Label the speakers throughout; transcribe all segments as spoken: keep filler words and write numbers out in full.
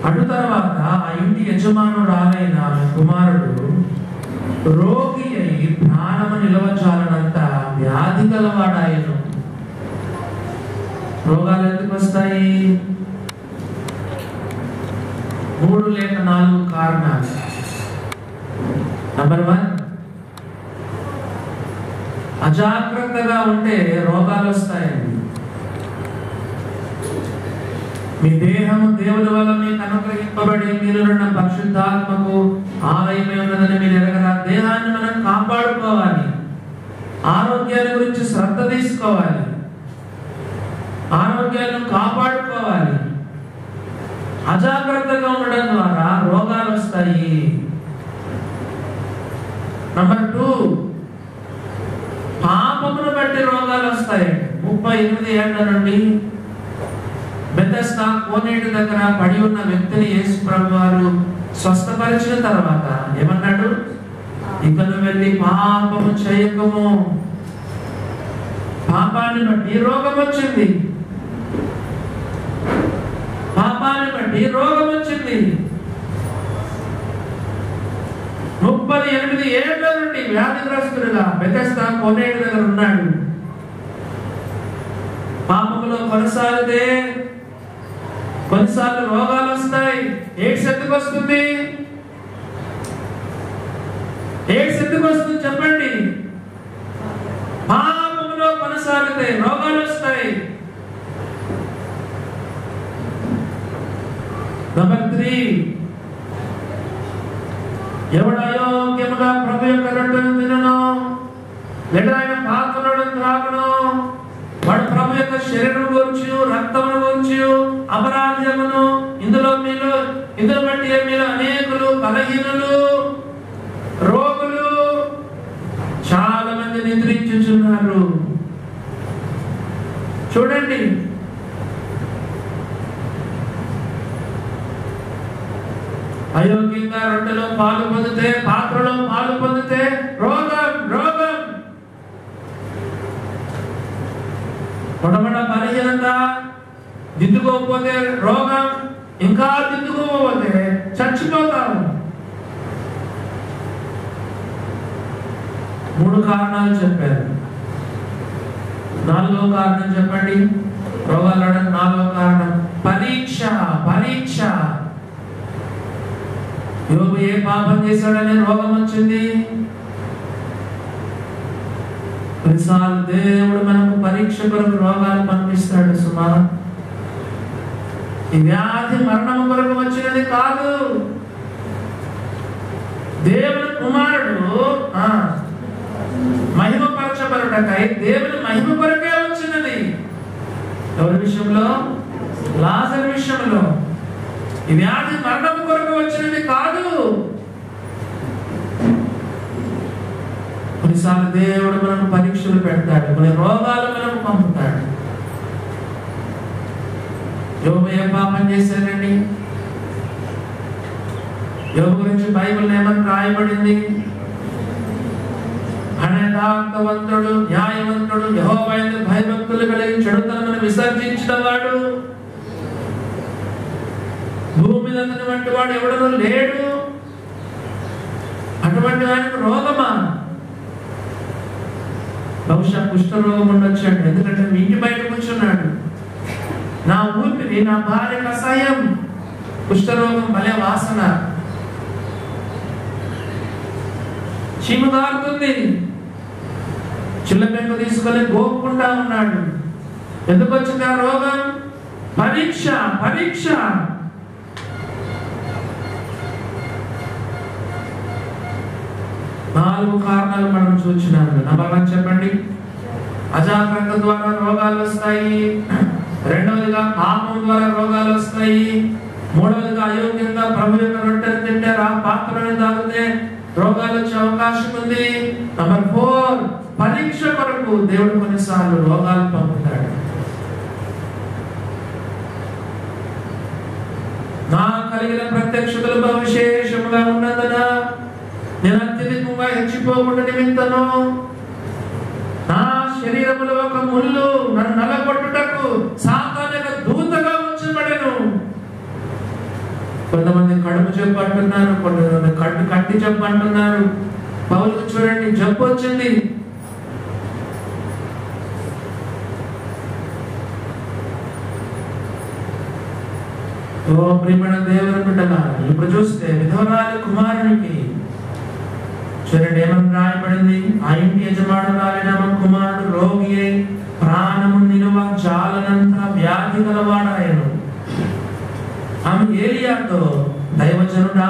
Speaker 1: అటు తర్వాత ఆ ఇంటి యజమానురాలైన కుమారుడు రోగి అయి ప్రాణము నిలవచాలనంత వ్యాధి గలవాడాయను. రోగాలు ఎందుకు వస్తాయి? మూడు లేక నాలుగు కారణాలు. నంబర్ వన్, అజాగ్రత్తగా ఉంటే రోగాలు వస్తాయండి. మీ దేహము దేవుని వల్ల మీకు అనుగ్రహింపబడి మీరున్న పరిశుద్ధాత్మకు ఆలయమై ఉన్నదని మీరు ఎరగరా? దేహాన్ని మనం కాపాడుకోవాలి, ఆరోగ్యాన్ని గురించి శ్రద్ధ తీసుకోవాలి, ఆరోగ్యాన్ని కాపాడుకోవాలి. అజాగ్రత్తగా ఉండడం ద్వారా రోగాలు వస్తాయి. నంబర్ టూ, పాపమును బట్టి రోగాలు వస్తాయి. ముప్పై ఎనిమిది ఏళ్ల నుండి బెతెస్దా కోనేటి దగ్గర పడి ఉన్న వ్యక్తిని యేసు ప్రభు వారు స్వస్థపరిచిన తర్వాత ఏమన్నాడు? ఇక నువ్వు వెళ్ళి పాపము చేయకము. పాపాన్ని బట్టి రోగం వచ్చింది, పాపాన్ని బట్టి రోగం వచ్చింది. ముప్పై ఎనిమిది ఏళ్ల నుండి వ్యాధిగ్రస్తుడుగా బెతెస్దా కోనేటి దగ్గర ఉన్నాడు. పాపములో కొనసాగితే కొన్నిసార్లు రోగాలు వస్తాయి. ఎయిడ్స్ ఎందుకు వస్తుంది? ఎయిడ్స్ ఎందుకు వస్తుంది చెప్పండి? పాపములో కొనసాగితే రోగాలు వస్తాయి. నంబర్ త్రీ, ఎవడు అయోగ్యముగా ప్రభు యొక్క రొట్టెను తినను లేదా ఆయన పాత్రలను త్రాగును వాడు ప్రభు యొక్క శరీరం గురించి రక్తమును గురించి అపరాధమును ఇందులో మీలో ఇందులో బట్టి మీలో అనేకులు బలహీనులు రోగులు చాలా మంది నిద్రించుచున్నారు. చూడండి, అయోగ్యంగా రొట్టెలో పాలు పొందితే పాత్రలో పాలు పొందితే రోగం రోగం మొట్టమొదట బలహీనత, దిద్దుకోకపోతే రోగం, ఇంకా దిద్దుకోకపోతే చచ్చిపోతాము. మూడు కారణాలు చెప్పారు. నాలుగో కారణం చెప్పండి. రోగాలు రావడానికి నాలుగో కారణం పరీక్ష. పరీక్ష. యోబు ఏ పాపం చేశాడని రోగం వచ్చింది? కొన్నిసార్లు దేవుడు మనకు పరీక్ష కొరకు రోగాలు పంపిస్తాడు. సుమా, ఈ వ్యాధి మరణం కొరకు వచ్చినది కాదు. దేవుని కుమారుడు మహిమపరచబడుటకై దేవుని మహిమ కొరకే వచ్చినది. ఎవరి విషయంలో? లాజరు విషయంలో. ఈ వ్యాధి మరణం కొరకు వచ్చినది కాదు. కొన్నిసార్లు దేవుడు మనకు పరీక్షలు పెడతాడు, కొన్ని రోగాలు మనకు పంపుతాడు. యోబు ఏ పాపం చేశాడండి? యోబు గురించి బైబిల్ ఏమని రాయబడింది? యథార్థవంతుడు, న్యాయవంతుడు, యెహోవా యందు భయభక్తులు కలిగి చెడుతనమును విసర్జించిన వాడు, భూమి మీద అతని వంటి వాడు ఎవడనూ లేడు. అటువంటి వాడికి రోగమా? బహుశా కుష్ఠరోగం ఉండొచ్చండి. ఎందుకంటే మీ ఇంటి బయట కూర్చున్నాడు. నా ఊపిరి నా భార్యకు అసహ్యం. కుష్ఠరోగం భలే వాసన, చీము గారుతుంది. చిల్లపెంకు తీసుకొని గోపుకుంటా ఉన్నాడు. ఎందుకు వచ్చింది ఆ రోగం? పరీక్ష. పరీక్ష. నాలుగు కారణాలు మనం చూస్తున్నాము. నంబర్ వన్ చెప్పండి, అజాగ్రత్త ద్వారా రోగాలు వస్తాయి. రెండవదిగా పాపం ద్వారా రోగాలు వస్తాయి. మూడవదిగా అయోగ్యంగా ప్రభు యొక్క రొట్టెను తింటే ఆ పాత్రను తాగితే రోగాలు వచ్చే అవకాశం ఉంది. నంబర్ ఫోర్, పరీక్ష కొరకు దేవుడు కొన్నిసార్లు రోగాలు పంపుతాడు. నా కలిగిన ప్రత్యక్షతలు బహు విశేషముగా ఉన్నందున నేను అత్యధికంగా హెచ్చిపోకుండా నిమిత్తను నా శరీరములో ఒక ముళ్ళు నన్ను నలగొట్టుటకు సాతాను యొక్క దూతగా ఉంచబడెను. కొంతమంది కడుపు జబ్బు అంటున్నారు, కొంతమంది కట్టు కట్టి జబ్బు అంటున్నారు. పౌలుకు చూడండి, జబ్బు వచ్చింది. ఓ ప్రియమైన దేవుని బిడ్డలారా, ఇప్పుడు చూస్తే విధవరాలి కుమారునికి చూడండి ఏమని రాయబడింది. ఆ ఇంటి యజమానురాలైన కుమారుడు రోగి అయి ప్రాణము నిలువ జాలనంత వ్యాధి గలవాడాయను. ఆమె ఏలియాతో, దైవజనుడా,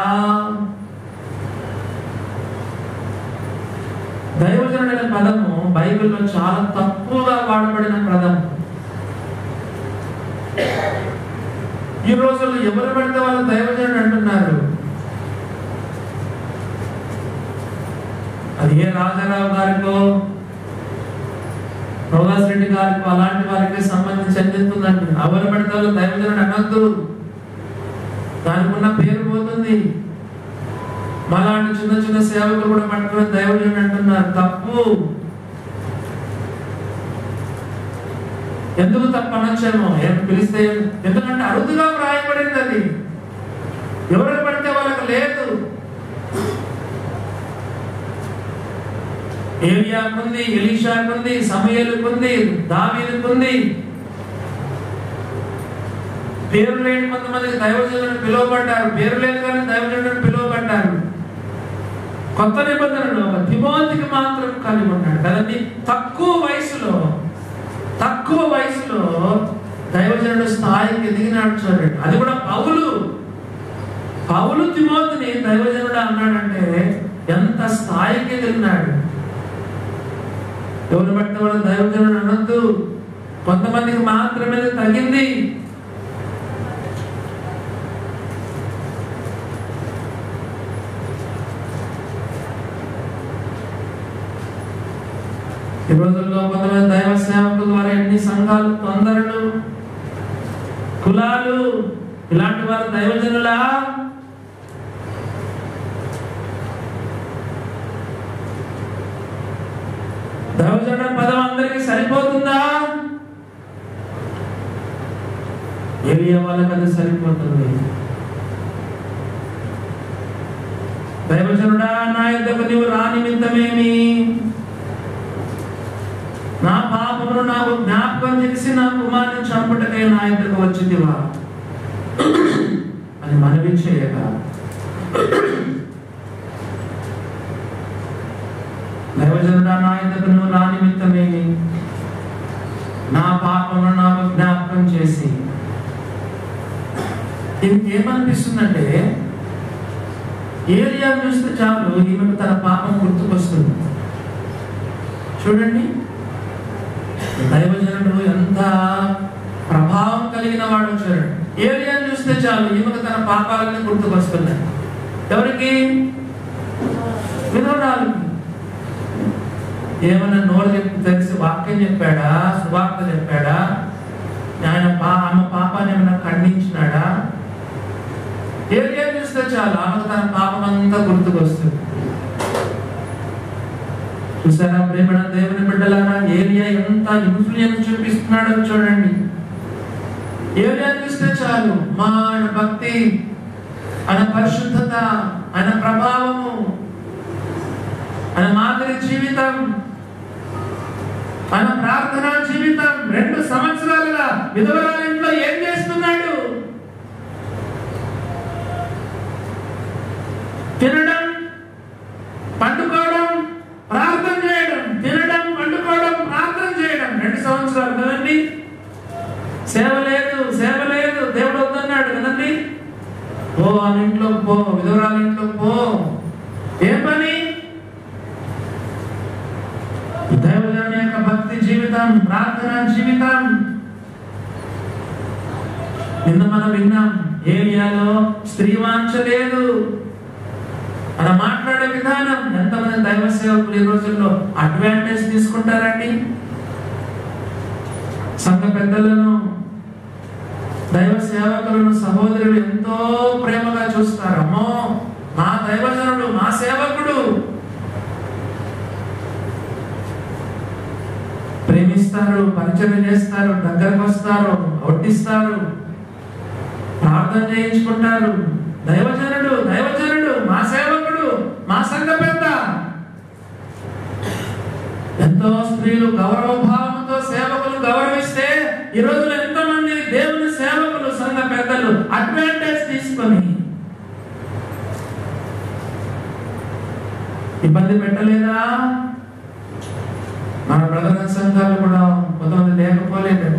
Speaker 1: దైవజనుడైన పదము బైబిల్లో చాలా తక్కువగా వాడబడిన పదం. ఈ రోజుల్లో ఎవరు పడితే వాళ్ళు దైవజనుడు అంటున్నారు. అది ఏ రాజారావు గారికో, రోదాస్ రెడ్డి గారికో అలాంటి వారికి సంబంధించి చెందుతుందండి. ఎవరు పడితే వాళ్ళు దైవజనుడు అనొద్దు, దానికి ఉన్న పేరు పోతుంది. మాలాంటి చిన్న చిన్న సేవకులు కూడా పట్టుకుని దైవజనుడు అంటున్నారు. తప్పు. ఎందుకు తప్పు అనొచ్చేమో, ఏం పిలిస్తే, ఎందుకంటే అరుదుగా వ్రాయబడింది అది. ఎవరు పడితే వాళ్ళకి లేదు. ఏలియాకుంది, ఎలీషాకుంది, సమూయేలుకుంది, దావీదుకుంది. పేరు లేని కొంతమందికి దైవజనులను పిలువబడ్డారు, పేరు లేదు కానీ దైవజనులను పిలువబడ్డారు. కొత్త నిబంధనలో ఒక తిమోతికి మాత్రం కలిగి ఉన్నాడు కదండి. తక్కువ వయసులో తక్కువ వయసులో దైవజనుడు స్థాయికి ఎదిగినాడు చూడండి. అది కూడా పౌలు పౌలు తిమోతిని దైవజనుడు అన్నాడంటే ఎంత స్థాయికి ఎదిగినాడు. ఎవరు బట్టి వాళ్ళు దైవజనుడు అనొద్దు, కొంతమందికి మాత్రమే తగింది. ఈ రోజుల్లో కొంతమంది దైవ సేవకుల ద్వారా ఎన్ని సంఘాలు, తొందరలు, కులాలు, ఇలాంటి వారు దైవజనులా? దైవజనుడు పదం అందరికీ సరిపోతుందా? ఏలియా వాళ్ళకి అది సరిపోతుంది. దైవజనుడా, నా యుద్ధకు నీవు రా నిమిత్తమేమి? నా పాపమును నాకు జ్ఞాపకం చేసి నా కుమారుని చంపుటకై నా యుద్ధకు వచ్చితివా అని మనవి చేయగా, దైవజనుడా, నా యుద్ధకు నువ్వు రా నిమిత్తమేమి? నా పాపమును నాకు జ్ఞాపకం చేసి. ఇంకేమనిపిస్తుందంటే, ఏలియా చూస్తే చాలు ఈమెకు తన పాపం గుర్తుకొస్తుంది. చూడండి, దైవజనుడు ఎంత ప్రభావం కలిగిన వాడు. చూడండి, ఏలియా చూస్తే చాలు ఈమెకు తన పాపాలన్నీ గుర్తుకొస్తున్నాయి. ఎవరికి? విధవరాలకి. ఏమైనా నోరు చెప్పి తెలిసి వాక్యం చెప్పాడా, సువార్త చెప్పాడా, ఆయన పా ఆమె పాపాన్ని ఏమైనా ఖండించినాడా? ఏలియా చూస్తే చాలు ఆమెకు తన పాపం అంతా గుర్తుకొస్తుంది. చూసారా ప్రేమణ దేవుని బిడ్డలారా, ఏలియా ఎంత ఇన్ఫ్లుయెన్స్ చూపిస్తున్నాడో చూడండి. ఏలియా చూస్తే చాలు మా ఆయన భక్తి, ఆయన పరిశుద్ధత, ఆయన ప్రభావము, ఆయన మాదిరి జీవితం, ఆయన ప్రార్థనా జీవితం. రెండు సంవత్సరాలుగా విధవరాల ఇంట్లో ఏం చేస్తున్నాడు? తినడం, పండుకోవడం, ప్రార్థన చేయడం. తినడం, పండుకోవడం, ప్రార్థన చేయడం. రెండు సంవత్సరాలు కదండి. సేవ లేదు, సేవ లేదు, దేవుడు వద్దన్నాడు కదండి. ఓ ఆ ఇంట్లోకి పో, విధవరాల ఇంట్లోకి పో. ఏం పని? దైవజనుని యొక్క భక్తి జీవితం, ప్రార్థన జీవితం. నిన్న మనం విన్నాం, ఏలియాలో స్త్రీ వాంఛ లేదు. అలా మాట్లాడే విధానం. ఎంతమంది దైవ సేవకులు ఈ రోజుల్లో అడ్వాంటేజ్ తీసుకుంటారండి. సంఘ పెద్దలను, దైవ సేవకులను, సహోదరులు ఎంతో ప్రేమగా చూస్తారు. అమ్మో మా దైవజనుడు, మా సేవకుడు. ప్రేమిస్తారు, పరిచయం చేస్తారు, దగ్గరకు వస్తారు, వడ్డిస్తారు, ప్రార్థన చేయించుకుంటారు. దైవజనుడు దైవజనుడు మా సేవకుడు మా సంఘ పెద్ద. ఎంతో స్త్రీలు గౌరవభావంతో సేవకులు గౌరవిస్తే ఈ రోజున ఎంతో మంది దేవుని సేవకులు సంఘ పెద్దలు అడ్వాంటేజ్ తీసుకొని ఇబ్బంది పెట్టలేదా? మన బ్రదర్ సంఘాలు కూడా కొంతమంది లేకపోలేదండి,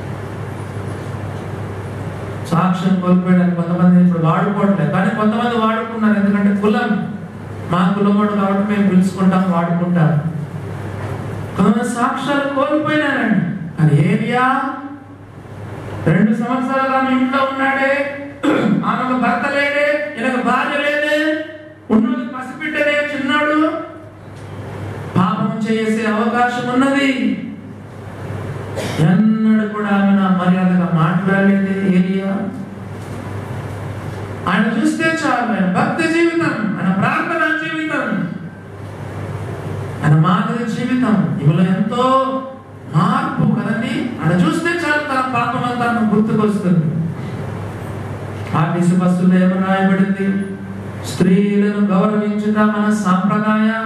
Speaker 1: సాక్ష్యం కోల్పోయడానికి కొంతమంది ఇప్పుడు వాడుకోవట్లేదు, కానీ కొంతమంది వాడుకున్నారు. ఎందుకంటే కులం మా కులమోడు కాబట్టి మేము పిలుచుకుంటాం, వాడుకుంటాం. కొంతమంది సాక్ష్యాలు కోల్పోయినారండి. కానీ ఏరియా రెండు సంవత్సరాలు ఆమె ఇంట్లో ఉన్నాడే, ఆమెకు భర్త లేడే, ఈయనకు భార్య లేదే, ఉన్నది పసిపిట్టనే, చిన్నాడు, పాపం చేసే అవకాశం ఉన్నది. ఎన్నడూ కూడా ఆమె నా మర్యాదగా మాట్లాడలేదు ఏరియా. ఆయన చూస్తే చాలు, ఆయన భక్తి జీవితం, ఆయన ప్రార్థన జీవితం, ఆయన మాదిరి జీవితం, ఇవిలో ఎంతో మార్పు కదండి. ఆయన చూస్తే చాలు తన పాపం అంతా గుర్తుకొస్తుంది. ఆర్టీసీ బస్సులో ఏమో రాయబడింది, స్త్రీలను గౌరవించుట మన సాంప్రదాయం,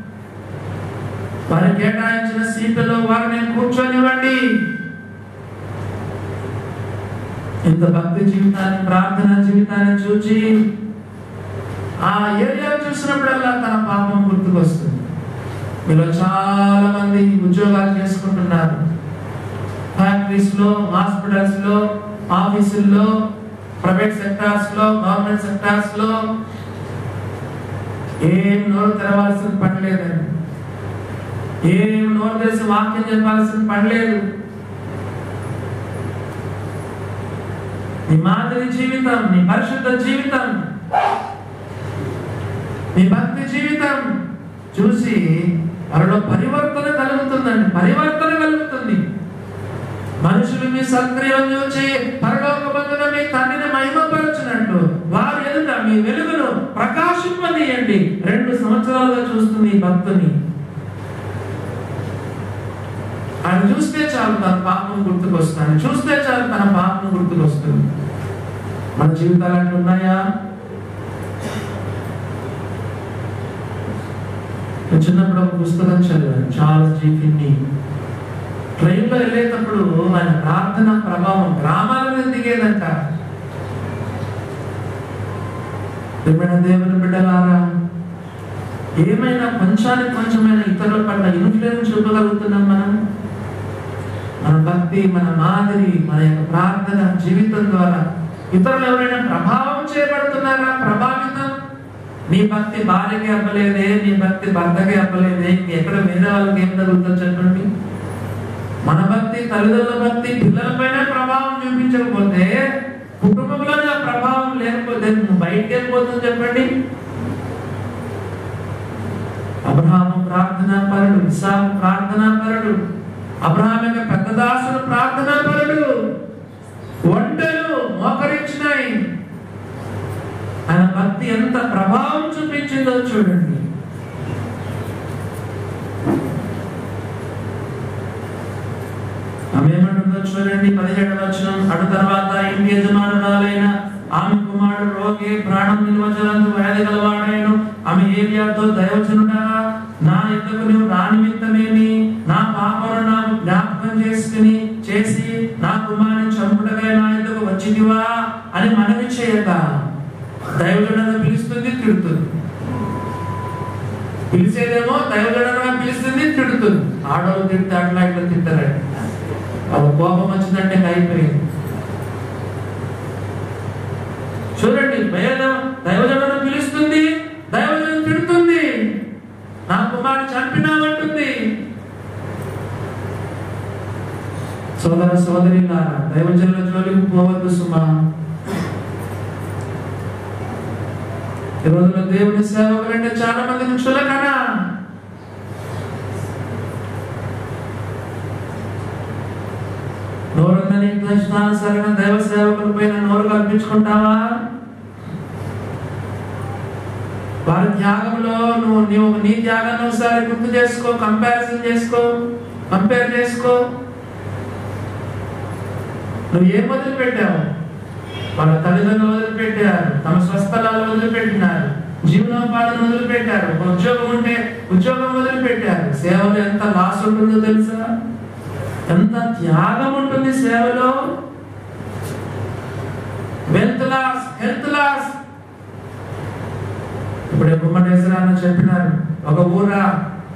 Speaker 1: వారు కేటాయించిన సీట్లలో వారిని కూర్చొనివ్వండి. ఇంత భక్తి జీవితాన్ని, ప్రార్థన జీవితాన్ని చూచి ఆ ఏరియా చూసినప్పుడల్లా తన పాపం గుర్తుకొస్తుంది. మీలో చాలా మంది ఉద్యోగాలు చేసుకుంటున్నారు, ఫ్యాక్టరీస్ లో, హాస్పిటల్స్ లో, ఆఫీసుల్లో, ప్రైవేట్ సెక్టార్స్ లో, గవర్నమెంట్ సెక్టార్స్ లో ఏం నోరు తెరవాల్సిన పని లేదండి, ఏం నోరు తెరిచి వాక్యం చెప్పాల్సిన పని లేదు. నీ మాదిరి జీవితం, నీ పరిశుద్ధ జీవితం, నీ భక్తి జీవితం చూసి వారిలో పరివర్తన కలుగుతుందండి, పరివర్తన కలుగుతుంది. మనుషులు మీ సత్క్రియలు చూచి పరలోకమందున మీ తండ్రిని మహిమపరచునట్లు వారి ఎదుట మీ వెలుగును ప్రకాశింపనీయండి. రెండు సంవత్సరాలుగా చూస్తుంది ఈ భక్తుని. ఆయన చూస్తే చాలు తన పాపం గుర్తుకొస్తాను, చూస్తే చాలు తన పాపం గుర్తుకొస్తుంది. మన జీవితాలు అట్లా ఉన్నాయా? చిన్నప్పుడు ఒక పుస్తకం చదివాను, చార్లెస్ జీ ఫిన్నీ. ట్రైన్లో వెళ్ళేటప్పుడు ఆయన ప్రార్థన ప్రభావం గ్రామాల మీద దిగేదంట. ఏమైనా దేవుని బిడ్డలారా, ఏమైనా కొంచానికి కొంచెమైనా ఇతరుల పట్ల ఇన్ఫ్లుయెన్స్ చూపగలుగుతున్నాం మనం? మన భక్తి, మన మాదిరి, మన యొక్క ప్రార్థన జీవితం ద్వారా ఇతరులు ఎవరైనా ప్రభావం చేయబడుతున్నారా? ప్రభావితం. నీ భక్తి భార్యకి అవ్వలేదే, నీ భక్తి భర్తకి అవ్వలేదే, ఎక్కడ వేరే వాళ్ళకి ఏం తగులుతుందో చెప్పండి. మన భక్తి, తల్లిదండ్రుల భక్తి పిల్లలపైన ప్రభావం చూపించకపోతే, కుటుంబంలో ఆ ప్రభావం లేకపోతే బయటకి వెళ్ళిపోతుంది చెప్పండి. అబ్రహాము ప్రార్థనా పరుడు, ఇస్సాకు ప్రార్థనా పరుడు, అబ్రహాము యొక్క పెద్ద దాసుడు ప్రార్థనా పరుడు. ఒంటెలు మోకరించినాయి. ఆయన భక్తి ఎంత ప్రభావం చూపించిందో చూడండి. ఆమె ఏమంటుందో చూడండి, పదిహేడవ వచనం. అటు తర్వాత ఇంటి యజమానురాలైన ఆమె కుమారుడు రోగి, ప్రాణం నిల్వజలందు వ్యాధి గలవాడైను. ఆమె ఏలియాతో, దైవజనుడా, నా యొద్దకు నీవు రానిమిత్తమేమి? నా పాపను నాకు జ్ఞాపకం చేసుకుని చేసి నా కుమారుని చంపుటకై నా యొద్దకు వచ్చితివా అని మనవి చేయక దైవజనుడని పిలుస్తుంది, తిడుతుంది. పిలిచేదేమో దైవజనుడుగా పిలుస్తుంది, తిడుతుంది. ఆడవాళ్ళు తిడితే అట్లా ఇట్లా తిట్టారండి. వాళ్ళ కోపం వచ్చిందంటే అయిపోయింది. చూడండి, దైవజనుడు పిలుస్తుంది, దైవజనుడు తిడుతుంది. నా కుమారుని చంపినామంటుంది. సోదర సోదరిలారా, దైవజనుల జోలికి పోవద్దు సుమా. ఈ రోజుల్లో దేవుని సేవకులంటే చాలా మందిని చులకన. నోరుందని ఇష్టానుసారంగా దైవ సేవకుల పైన నోరు కల్పించుకుంటావా? వారి త్యాగంలో నువ్వు నువ్వు నీ త్యాగాన్ని ఒకసారి గుర్తు చేసుకో, కంపారిజన్ చేసుకో, కంపేర్ చేసుకో. నువ్వు ఏం మొదలు పెట్టావు? వాళ్ళ తల్లిదండ్రులు వదిలిపెట్టారు, తమ స్వస్థలాలు వదిలిపెట్టినారు, జీవనోపాధిని వదిలిపెట్టారు, ఉద్యోగం ఉంటే ఉద్యోగం వదిలిపెట్టారు. సేవలో ఎంత లాస్ ఉంటుందో తెలుసా? ఎంత త్యాగం ఉంటుంది సేవలో. Wealth loss, health loss. ఇప్పుడు గుమ్మటేశ్వరాన్ని చెప్పినారు, ఒక ఊరా,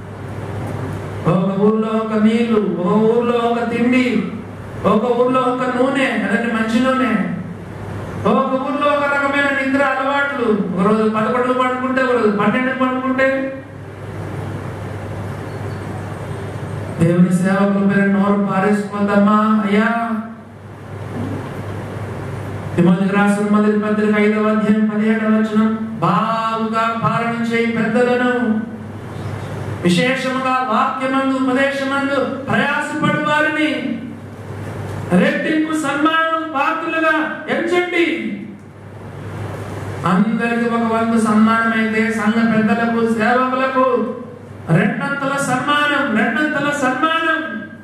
Speaker 1: ఒక ఊర్లో ఒక నీళ్లు, ఒక ఊర్లో ఒక తిండి, ఒక ఊర్లో ఒక నూనె, అదండి మంచి నూనె, ఒక ఊర్లో ఒక రకమైన నిద్ర అలవాట్లు. ఒక రోజు పదకొండు పడుకుంటే, ఒక రోజు పన్నెండు పడుకుంటే. దేవుని సేవకుల పేరు నోరు పారేసిపోతామా? అయ్యా, తిమోతికి రాసిన మొదటి పత్రిక ఐదవ అధ్యాయం పదిహేడవ వచనం, బావుగా పాలన చేయి పెద్దలను, విశేషముగా వాక్యమందు ఉపదేశమందు ప్రయాసపడు వారిని రెట్టింపు సన్మానం పాత్రలుగా ఎంచండి. అందరికి ఒక వంతు సన్మానం అయితే సంఘ పెద్దలకు, సేవకులకు రెండంతల సన్మానం, రెండంతల సన్మానం.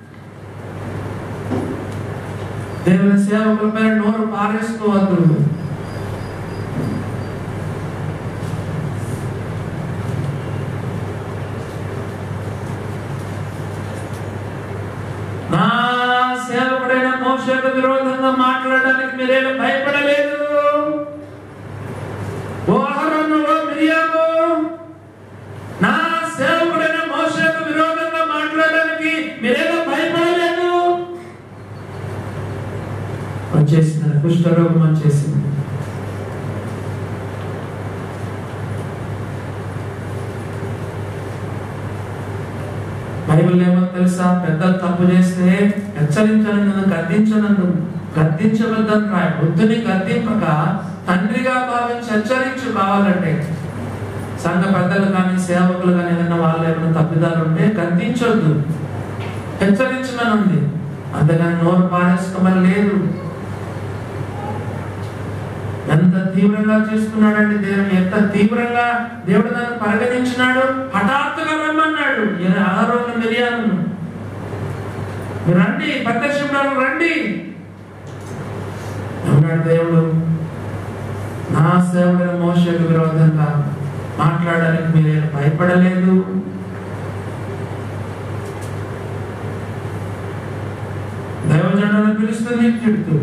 Speaker 1: దేవుని సేవకుల పేరు నోరు పారేసుకోవద్దు. నా సేవకుడైన మోషేకు విరోధంగా మాట్లాడడానికి మీరేం భయపడలేదు. ఓ అహరోను, ఓ మిరియాము, నా సేవకుడైన మోషేకు విరోధంగా మాట్లాడడానికి మీరేం భయపడలేదు. వచ్చేసింది, కుష్ఠరోగం వచ్చేసింది. బైబిల్ ఏమో తెలుసా? పెద్దలు తప్పు చేస్తే హెచ్చరించనందుకు, గద్దించనందు గద్దించవద్దని రాయ. బుద్ధుని గద్దింపక తండ్రిగా భావించి హెచ్చరించు. కావాలంటే సంఘ పెద్దలు కానీ సేవకులు కానీ ఏదైనా వాళ్ళు ఏమైనా తప్పిదాలు ఉంటే గద్దించొద్దు, హెచ్చరించమని ఉంది. అంతేగాని నోరు పారేసుకోమని లేదు. ఎంత తీవ్రంగా చేసుకున్నాడంటే దేవుడు, ఎంత తీవ్రంగా దేవుడు దాన్ని పరిగణించినాడు. హఠాత్తుగా రమ్మన్నాడు అహరోను, మిరియామును, మీరు రండి, ప్రత్యక్షంలో రండి అన్నాడు దేవుడు. నా సేవకుడు మోషేకు విరోధంగా మాట్లాడడానికి మీరేం భయపడలేదు. దైవజనులను పిలుస్తుంది, తిడుతూ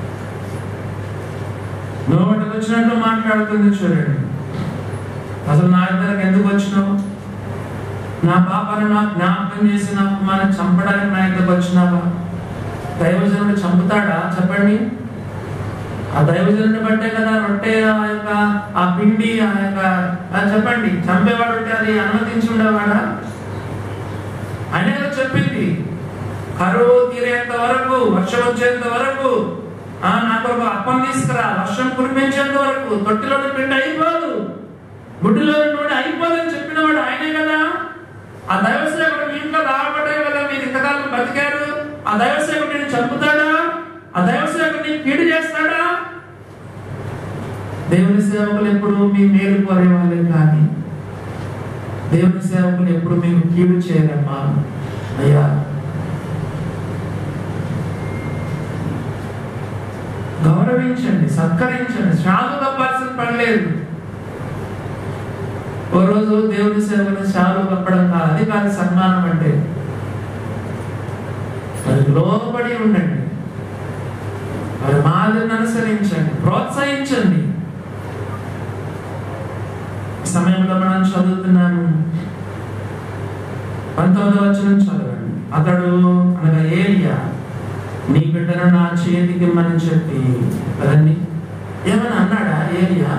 Speaker 1: నోటికి వచ్చినట్లు మాట్లాడుతుంది. చూడండి, అసలు నా ఇద్దరికి ఎందుకు వచ్చినావు? నా పాపాన్ని నాకు జ్ఞాపకం చేసి నాకు మనం చంపడానికి నా ఇద్దరికి వచ్చినావా? దైవజనుడు చంపుతాడా? చెప్పండి. ఆ దైవజనుడిని బట్టే కదా రొట్టె, ఆ యొక్క ఆ పిండి, ఆ యొక్క చెప్పండి, చంపేవాడు ఉంటే అది అనుమతించి ఉండేవాడా? ఆయన కదా చెప్పింది, కరువు తీరేంత వరకు, వర్షం వచ్చేంత వరకు ఆ నాకు ఒక అప్పం తీసుకురా, వర్షం కురిపించేంత వరకు తొట్టిలోని పిండి అయిపోదు, గుడ్డిలోని నూనె అయిపోదని చెప్పిన వాడు ఆయనే కదా. ఆ దైవసేవకుడు మీ ఇంట్లో రాబట్టే కదా మీరు ఇంతకాలం బతికారు. ఆ దైవసేవకుడు నేను చంపుతాడా? ఆ దైవసేవకుడిని కీడు చేస్తాడా? దేవుని సేవకులు ఎప్పుడు మీ మేలు కోరే వాళ్ళే కానీ దేవుని సేవకులు ఎప్పుడు మీకు కీడు చేయరమ్మా. అయ్యా, గౌరవించండి, సత్కరించండి, శ్రాలు తప్పాల్సిన పని లేదు. ఓ రోజు దేవుని సేవకుని శ్రాలు తప్పడం కాదు, అది కాదు సన్మానం అంటే. అది లోబడి ఉండండి, వారి మాదిరిని అనుసరించండి, ప్రోత్సహించండి. సమయంలో మనం చదువుతున్నాను, పంతొమ్మిదవ వచనం చదవండి. అతడు అనగా ఏలియా నీ బిడ్డను నా చేతికి ఇమ్మని చెప్పి కదండి. ఏమని అన్నాడా ఏలియా?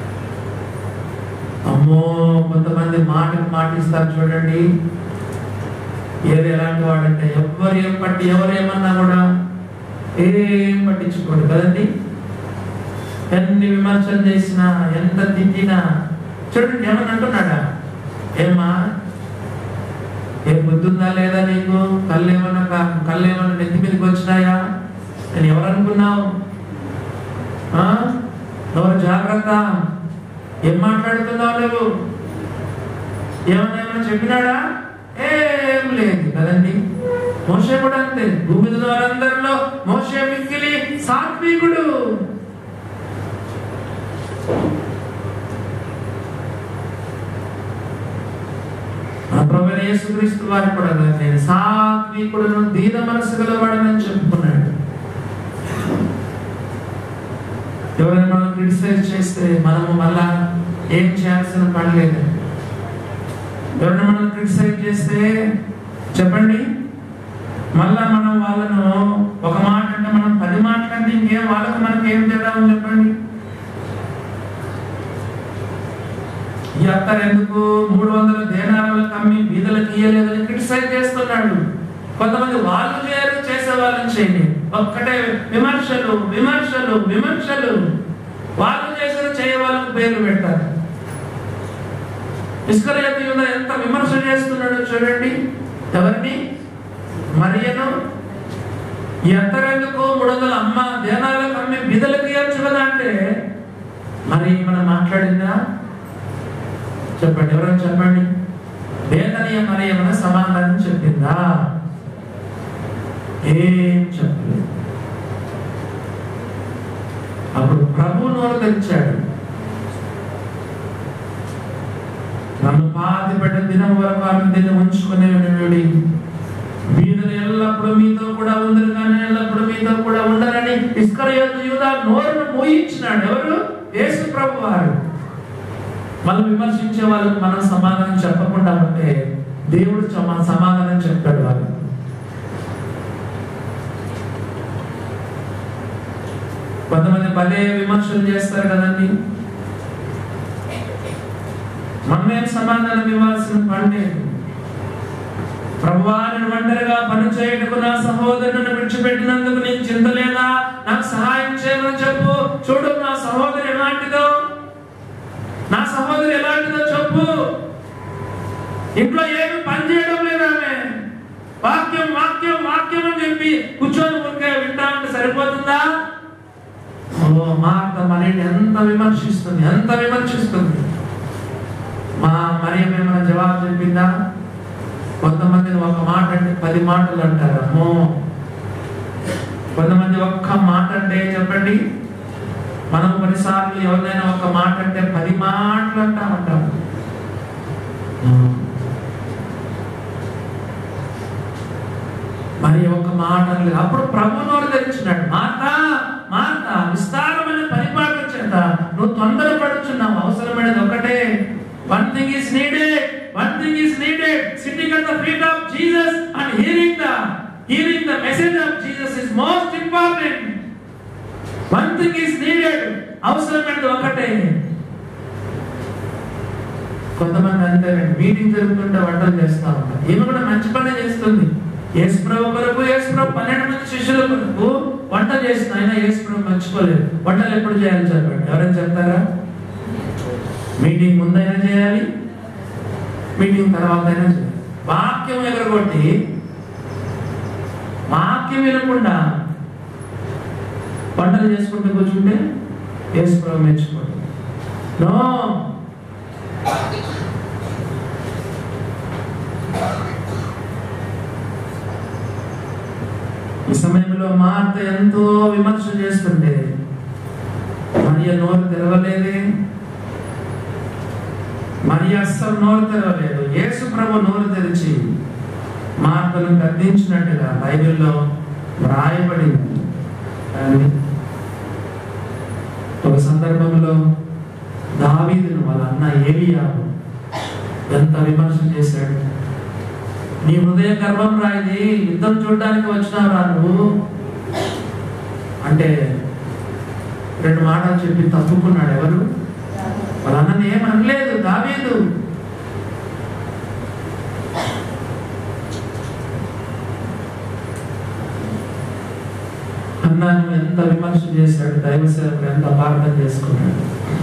Speaker 1: అమ్మో, కొంతమంది మాటకు మాటిస్తారు చూడండి. ఏది ఎలాంటి వాడంటే ఎవరు ఏం పట్టి ఎవరు ఏమన్నా కూడా ఏం పట్టించుకోడు కదండి. ఎన్ని విమర్శలు చేసినా, ఎంత తిట్టినా చూడండి, ఏమని అంటున్నాడా? ఏమా, ఏం బుద్ధుందా లేదా నీకు? కళ్ళు ఏమన్నా కళ్ళు ఏమన్నా నెత్తి మీదకి వచ్చినాయా? నేను ఎవరనుకున్నావు? ఎవరు జాగ్రత్త, ఏం మాట్లాడుతున్నావు నువ్వు? ఏమన్నా ఏమన్నా చెప్పినాడా? ఏం లేదు కదండి. మోషే కూడా అంతే. భూమి వారందరిలో మోషే మిక్కిలి సాత్వికుడు. మన ప్రభువైన యేసుక్రీస్తు వారు కూడా నేను సాత్వికుడును దీన మనసు గలవాడని చెప్పుకున్నాడు. ఎవరైనా మనం క్రిటిసైజ్ చేస్తే మనము మళ్ళా ఏం చేయాల్సిన పని లేదు. ఎవరైనా మనం క్రిటిసైజ్ చేస్తే చెప్పండి, మళ్ళా మనం వాళ్ళను ఒక మాట అంటే మనం పది మాటలంటే ఇంకేం వాళ్ళకు మనకి ఏం తేడా ఉంది చెప్పండి. ఈ అత్తరు ఎందుకు మూడు వందల దేనారాలకు అమ్మి బీదలకు ఇయ్యలేదని క్రిటిసైజ్ చేస్తున్నాడు. కొంతమంది వాళ్ళు చేయరు, చేసే వాళ్ళని చేయని ఒక్కటే విమర్శలు విమర్శలు విమర్శలు వాళ్ళు చేసిన చేయ వాళ్ళకు పేర్లు పెట్టారు. ఇస్కరియోతు యూదా ఎంత విమర్శ చేస్తున్నాడో చూడండి. ఎవరిని? మరియను. ఈ అత్తరెందుకు మూడు వందల అమ్మ దేనాలకు అమ్మి బీదలకు ఇవ్వచ్చు కదా అంటే మరి మనం మాట్లాడిందా చెప్పండి, ఎవరైనా చెప్పండి. బేతనీయ మరి ఏమైనా సమాధానం చెప్పిందా? ఏం చెప్పలేదు. అప్పుడు ప్రభు నోరు తెరిచాడు. నన్ను పాతి పెట్టిన దినం వరకు ఆమె దీన్ని ఉంచుకునే వీధులు ఎల్లప్పుడూ మీతో కూడా ఉందరు కానీ ఎల్లప్పుడూ మీతో కూడా ఉండరని ఇస్కరియోతు యూదా నోరును మూయించినాడు. ఎవరు? యేసు ప్రభు వారు. మనం విమర్శించే వాళ్ళకి మనం సమాధానం చెప్పకుండా ఉంటే దేవుడు సమాధానం చెప్పాడు. వాళ్ళు కొంతమంది భలే విమర్శలు చేస్తారు కదండి. మనమేం సమాధానం ఇవ్వాల్సిన పని లేదు. ప్రభువా, నేను ఒంటరిగా పని చేయటకు నా సహోదరుని విడిచిపెట్టినందుకు నీకు చింత లేదా? నాకు సహాయం చేయమని చెప్పు. చూడు, నా సహోదరు ఎలాంటిదో నా సహోదరు ఎలాంటిదో చెప్పు. ఇంట్లో ఏమి పని చేయడం లేదా? ఆమె వాక్యం వాక్యం వాక్యం అని చెప్పి కూర్చొని ఊరికే వింటా ఉంటే సరిపోతుందా? ఓ మార్త మరి ఎంత విమర్శిస్తుంది, ఎంత విమర్శిస్తుంది. మా మరి ఏమైనా జవాబు చెప్పిందా? కొంతమందిని ఒక మాట అంటే పది మాటలు అంటారు. అమ్మో, కొంతమంది ఒక్క మాట అంటే చెప్పండి, మనం కొన్నిసార్లు ఎవరినైనా ఒక మాట అంటే పది మాటలు అంటా ఉంటాం. మరి ఒక మాట లేదు. అప్పుడు ప్రభు నోరు తెరిచినాడు. మార్త మార్త, విస్తారమైన పరిపాలన చేత నువ్వు తొందరపడుచున్నావు. అవసరమైనది ఒకటే. One thing is needed. One thing is needed. Sitting at the feet of Jesus and hearing the hearing the message of Jesus is most important. One thing is needed. అవసరమైనది ఒకటే. కొంతమంది అంటే మీటింగ్ జరుగుతుంటే వంటలు చేస్తా ఉంటారు. ఈమె కూడా మంచి పనే చేస్తుంది. యేసు ప్రభు కొరకు, యేసు ప్రభు పన్నెండు మంది శిష్యుల కొరకు వంట చేసిన ఆయన యేసు ప్రభు మర్చిపోలేదు. వంటలు ఎప్పుడు చేయాలి చెప్పండి, ఎవరైనా చెప్తారా? మీటింగ్ ముందైనా చేయాలి, మీటింగ్ తర్వాత అయినా చేయాలి. వాక్యం ఎగరగొట్టి వాక్యం వినకుండా వంటలు చేసుకుంటూ కూర్చుంటే యేసు ప్రభు మెచ్చుకోండి. నో, ఈ సమయంలో మార్త ఎంతో విమర్శ చేస్తుంటే మరియ నోరు తెరవలేదే. మరియ అస్సలు నోరు తెరవలేదు. యేసు ప్రభు నోరు తెరిచి మార్తను గద్దించినట్టుగా బైబిల్లో వ్రాయబడింది. ఒక సందర్భంలో దావీదును వాళ్ళ అన్న ఏలీయాబు ఎంత విమర్శ చేశాడు. నీ హృదయ గర్వం రాయిది, యుద్ధం చూడడానికి వచ్చినావురా నువ్వు అంటే రెండు మాటలు చెప్పి తప్పుకున్నాడు. ఎవరు? వాళ్ళ అన్నని ఏం అనలేదు దావీదు. అన్నాను ఎంత విమర్శ చేశాడు. దైవ సేవకులు ఎంత అపార్థం చేసుకున్నాడు.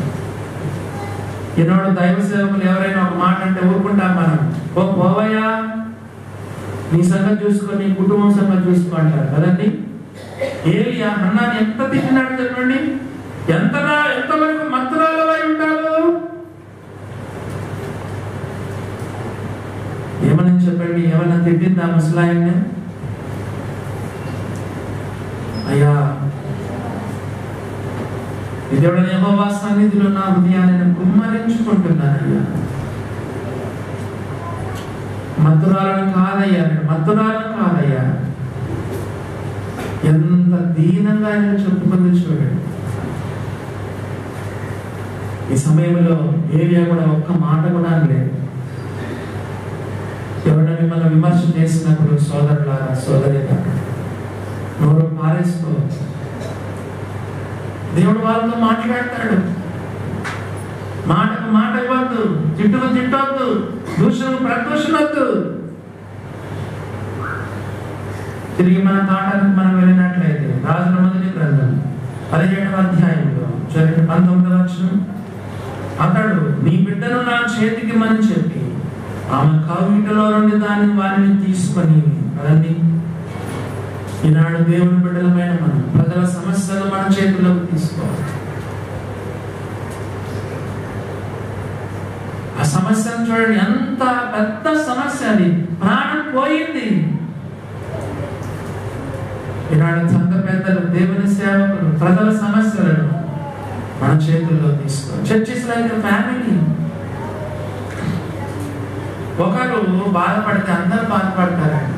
Speaker 1: ఈనాడు దైవ సేవకులు ఎవరైనా ఒక మాట అంటే ఊరుకుంటాం మనం. ఓ పోవయ్యా, నీ సంగతి చూసుకో, నీ కుటుంబం సంగతి చూసుకో అంటారు కదండి. ఏలియా అన్నాన్ని ఎంత తిట్టినాడు చెప్పండి. ఎంతగా ఎంతవరకు మంత్రాలవై ఉంటారు. ఏమని చెప్పండి, ఏమన్నా తిట్టిందా ముసలాయన్ని? అయ్యా, దేవుడు యెహోవా సన్నిధిలో నా హృదయాన్ని కుమ్మరించుకుంటున్నానయ్యా. మధురాలను కాదయ్యా, మధురాలను కాదయ్యా. ఎంత దీనంగా ఆయన చెప్పుకుంది చూడండి. ఈ సమయంలో ఏరియా కూడా ఒక్క మాట కూడా లేదు. ఎవరైనా మిమ్మల్ని విమర్శ చేసినప్పుడు సోదరులారా సోదరిగా నోరు పారేసుకో. దేవుడు వాళ్ళతో మాట్లాడతాడు. మాటకు మాట ఇవ్వద్దు, తిట్టుకు తిట్టవద్దు, దూషణకు ప్రదూషణవద్దు. తిరిగి మన పాఠానికి మనం వెళ్ళినట్లయితే రాజుల మొదటి గ్రంథం పదిహేడవ అధ్యాయంలో జరిగిన పంతొమ్మిదవ వచనం, అతడు నీ బిడ్డను నా చేతికి మని చెప్పి ఆమె కవిటలో నుండి దాన్ని వారిని తీసుకొని కదండి. ఈనాడు దేవుని బిడ్డలమైన మనం ప్రజల సమస్యలు మన చేతుల్లోకి తీసుకోవాలి. ఆ సమస్యను చూడండి, ఎంత పెద్ద సమస్య అది, ప్రాణం పోయింది. ఈనాడు సంఘ పెద్దలు, దేవుని సేవకులు ప్రజల సమస్యలను మన చేతుల్లో తీసుకోవాలి. Churches like family. ఒకరు బాధపడితే అందరూ బాధపడతారండి.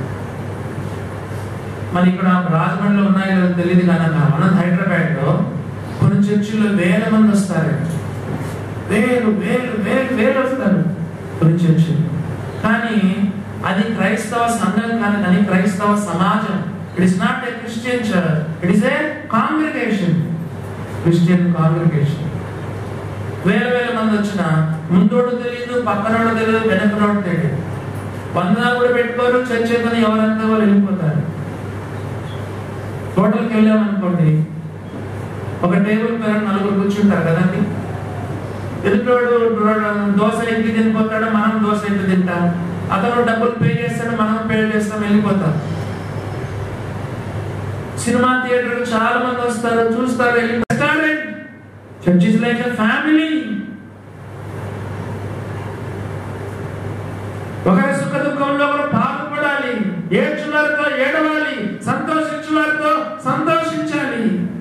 Speaker 1: మరి ఇక్కడ రాజమండ్రిలో ఉన్నాయో తెలియదు కనుక మన హైదరాబాద్ లో కొన్ని చర్చిల్లో వేల మంది వస్తారండి. వేలు వేలు వేలు వేలు వస్తారు కొన్ని చర్చిలు. కానీ అది క్రైస్తవ సంఘం కాదు, కానీ క్రైస్తవ సమాజం. It is not a Christian church, it is a congregation, Christian congregation. వేల వేల మంది వచ్చిన ముందోడు తెలియదు, పక్కనోడు తెలియదు, వెనకనోడు తెలియదు. వందనాలు కూడా పెట్టుకోరు, చర్చ్ చేతని ఎవరంతా వాళ్ళు వెళ్ళిపోతారు. హోటల్కి వెళ్ళామనుకోండి, ఒక టేబుల్ పైన నలుగురు కూర్చుంటారు కదండి. ఎదుటోడు దోశ ఎక్కి తినిపోతాడు, మనం దోశ ఎక్కి తింటాం. అతను డబ్బులు పే చేస్తాడు, మనం పే చేస్తాం, వెళ్ళిపోతాం. సినిమా థియేటర్ చాలా మంది వస్తారు, చూస్తారు, వెళ్ళి church is like a family. ఒకరి సుఖ దుఃఖంలో ఒకరు పాల్పడాలి, ఏడ్చువారితో ఏడవాలి, సంతోషించువారితో సంతోషించాలి.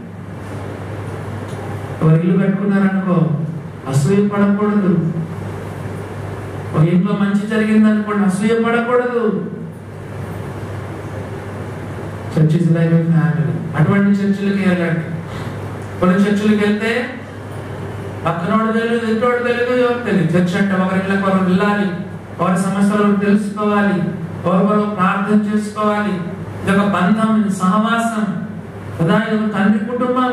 Speaker 1: ఒక ఇల్లు కట్టుకున్నారనుకో, అసూయ పడకూడదు. ఒక ఇంట్లో మంచి జరిగింది అనుకోండి, అసూయ పడకూడదు. Church is like a family. అటువంటి చర్చిలకి వెళ్ళండి. కొన్ని చర్చిలకి వెళ్తే పక్కనోడు తెలియదు, ఇంటోడు తెలియదు, ఎవరు తెలియదు. చర్చ్ అంటే ఒకరిళ్ళకి ఒకరు వెళ్ళాలి, వారి సమస్యలు తెలుసుకోవాలి, ఒకరు ప్రార్థన చేసుకోవాలి. ఇది ఒక బంధం, సహవాసం కదా, ఇది ఒక తండ్రి కుటుంబం.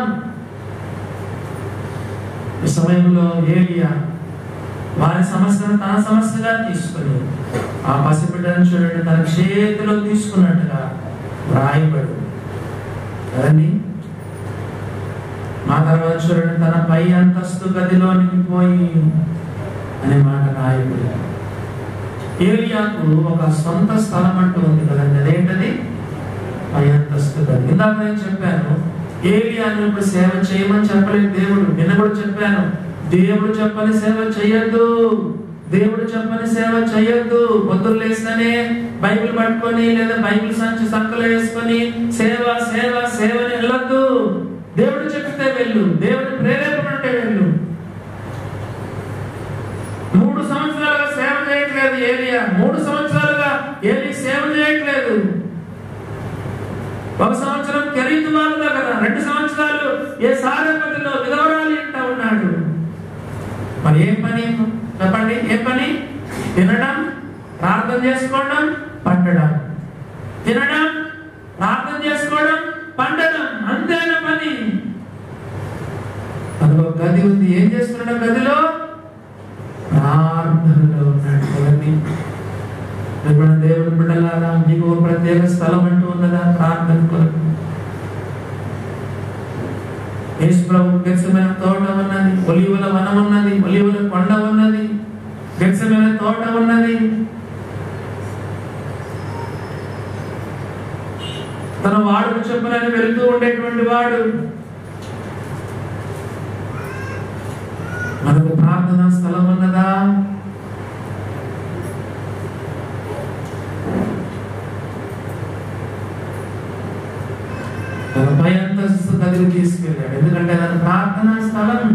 Speaker 1: ఈ సమయంలో ఏలియా వారి సమస్యను తన సమస్యగా తీసుకుని ఆ పసిబిడ్డను చూడండి తన చేతిలో తీసుకున్నట్టుగా రాయబడు కదండి. మా తర్వాత చూడండి, తన పై అంతస్తు గదిలోనికి పోయి అనే మాట రాయబడి. ఏలియాకు ఒక సొంత స్థలం అంటూ ఉంది కదండి, అదేంటది? పై అంతస్తు గది. ఇందాక నేను చెప్పాను, ఏలియాను ఇప్పుడు సేవ చేయమని చెప్పలేదు దేవుడు. నిన్న కూడా చెప్పాను, దేవుడు చెప్పని సేవ చేయొద్దు, దేవుడు చెప్పని సేవ చేయొద్దు. పొద్దులు లేస్తేనే బైబిల్ పట్టుకొని లేదా బైబిల్ సంచి సంకలు వేసుకొని సేవ సేవ సేవని వెళ్ళొద్దు. దేవుడు చెప్తే వెళ్ళు, దేవుడు ప్రేరేపణ ఉంటే వెళ్ళు. మూడు సంవత్సరాలుగా సేవ చేయట్లేదు ఏలియా, మూడు సంవత్సరాలుగా ఏలి సేవ చేయట్లేదు. ఒక సంవత్సరం కెరీతు వాళ్ళ దగ్గర, రెండు సంవత్సరాలు ఏ సారపతిలో విధవరాలు ఇంట ఉన్నాడు. మరి ఏం పని చెప్పండి? ఏ పని? తినడం, ప్రార్థన చేసుకోవడం, పండడం. తినడం, ప్రార్థన చేసుకోవడం, పండడం, అంతేనా పని? అదొక గది ఉంది. ఏం చేస్తున్నాడు గదిలో? ప్రార్థనలో ఉన్నాడు కదండి. దేవుని బిడ్డలారా, మీకు ఒక ప్రత్యేక స్థలం అంటూ ఉన్నదా ప్రార్థన కొరకు? యేసు ప్రభు గెత్సెమనే తోట ఉన్నది, ఒలీవల వనం ఉన్నది, ఒలీవల కొండ ఉన్నది, గెత్సెమనే తోట ఉన్నది. తన వాడుకు చెప్పులని వెళ్తూ ఉండేటువంటి వాడు. మనకు ప్రార్థనా స్థలం ఉన్నదా? తన పై అంతస్తు గదికి తీసుకెళ్ళాడు, ఎందుకంటే అది ప్రార్థనా స్థలం.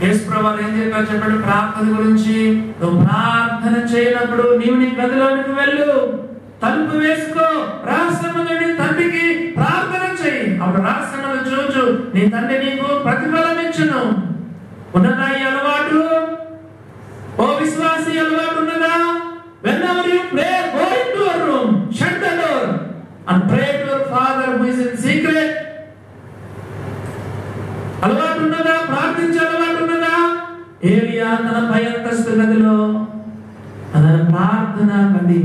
Speaker 1: యేసుప్రభువు ఏం చెప్పారు చెప్పండి ప్రార్థన గురించి? నువ్వు ప్రార్థన చేయనప్పుడు నీవు నీ గదిలోనికి వెళ్ళు, తలుపు వేసుకో, రహస్యముగా నీ తండ్రికి ప్రార్థన చేయి. అప్పుడు రహస్యముగా చూచు నీ తండ్రి నీకు ప్రతిఫలం ఇచ్చును. ఉన్నదా ఈ అలవాటు? ఓ విశ్వాసి అలవాటు ఉన్నదా? Whenever you pray, go into a room, shut the door and pray to your Father who is in secret. అలవాటు ఉన్నదా? ప్రార్థించే అలవాటు ఉన్నదా? ఏలియా తన పై అంతస్తు గదిలో తన ప్రార్థన గది.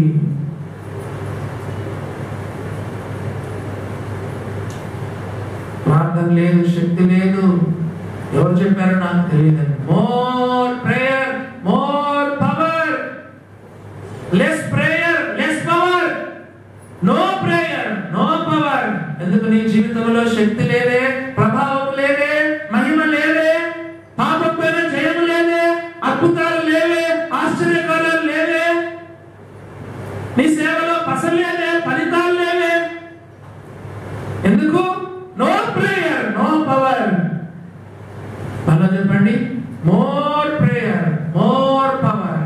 Speaker 1: ప్రార్థన లేదు, శక్తి లేదు. ఎవరు చెప్పారో నాకు తెలియదండి. More prayer, more power. Less prayer, less power. No prayer, no power. ఎందుకు నీ జీవితంలో శక్తి లేదే, ప్రభావం లేదే, మహిమ లేదే, పాపం పైన జయము లేదే, అద్భుతాలు లేవే, ఆశ్చర్యకార్యాలు లేవే, నీ సేవలో పసలేదే, ఫలితాలు లేవే. ఎందుకు? No prayer, no power. అలా చెప్పండి, మోర్ ప్రేయర్, మోర్ పవర్.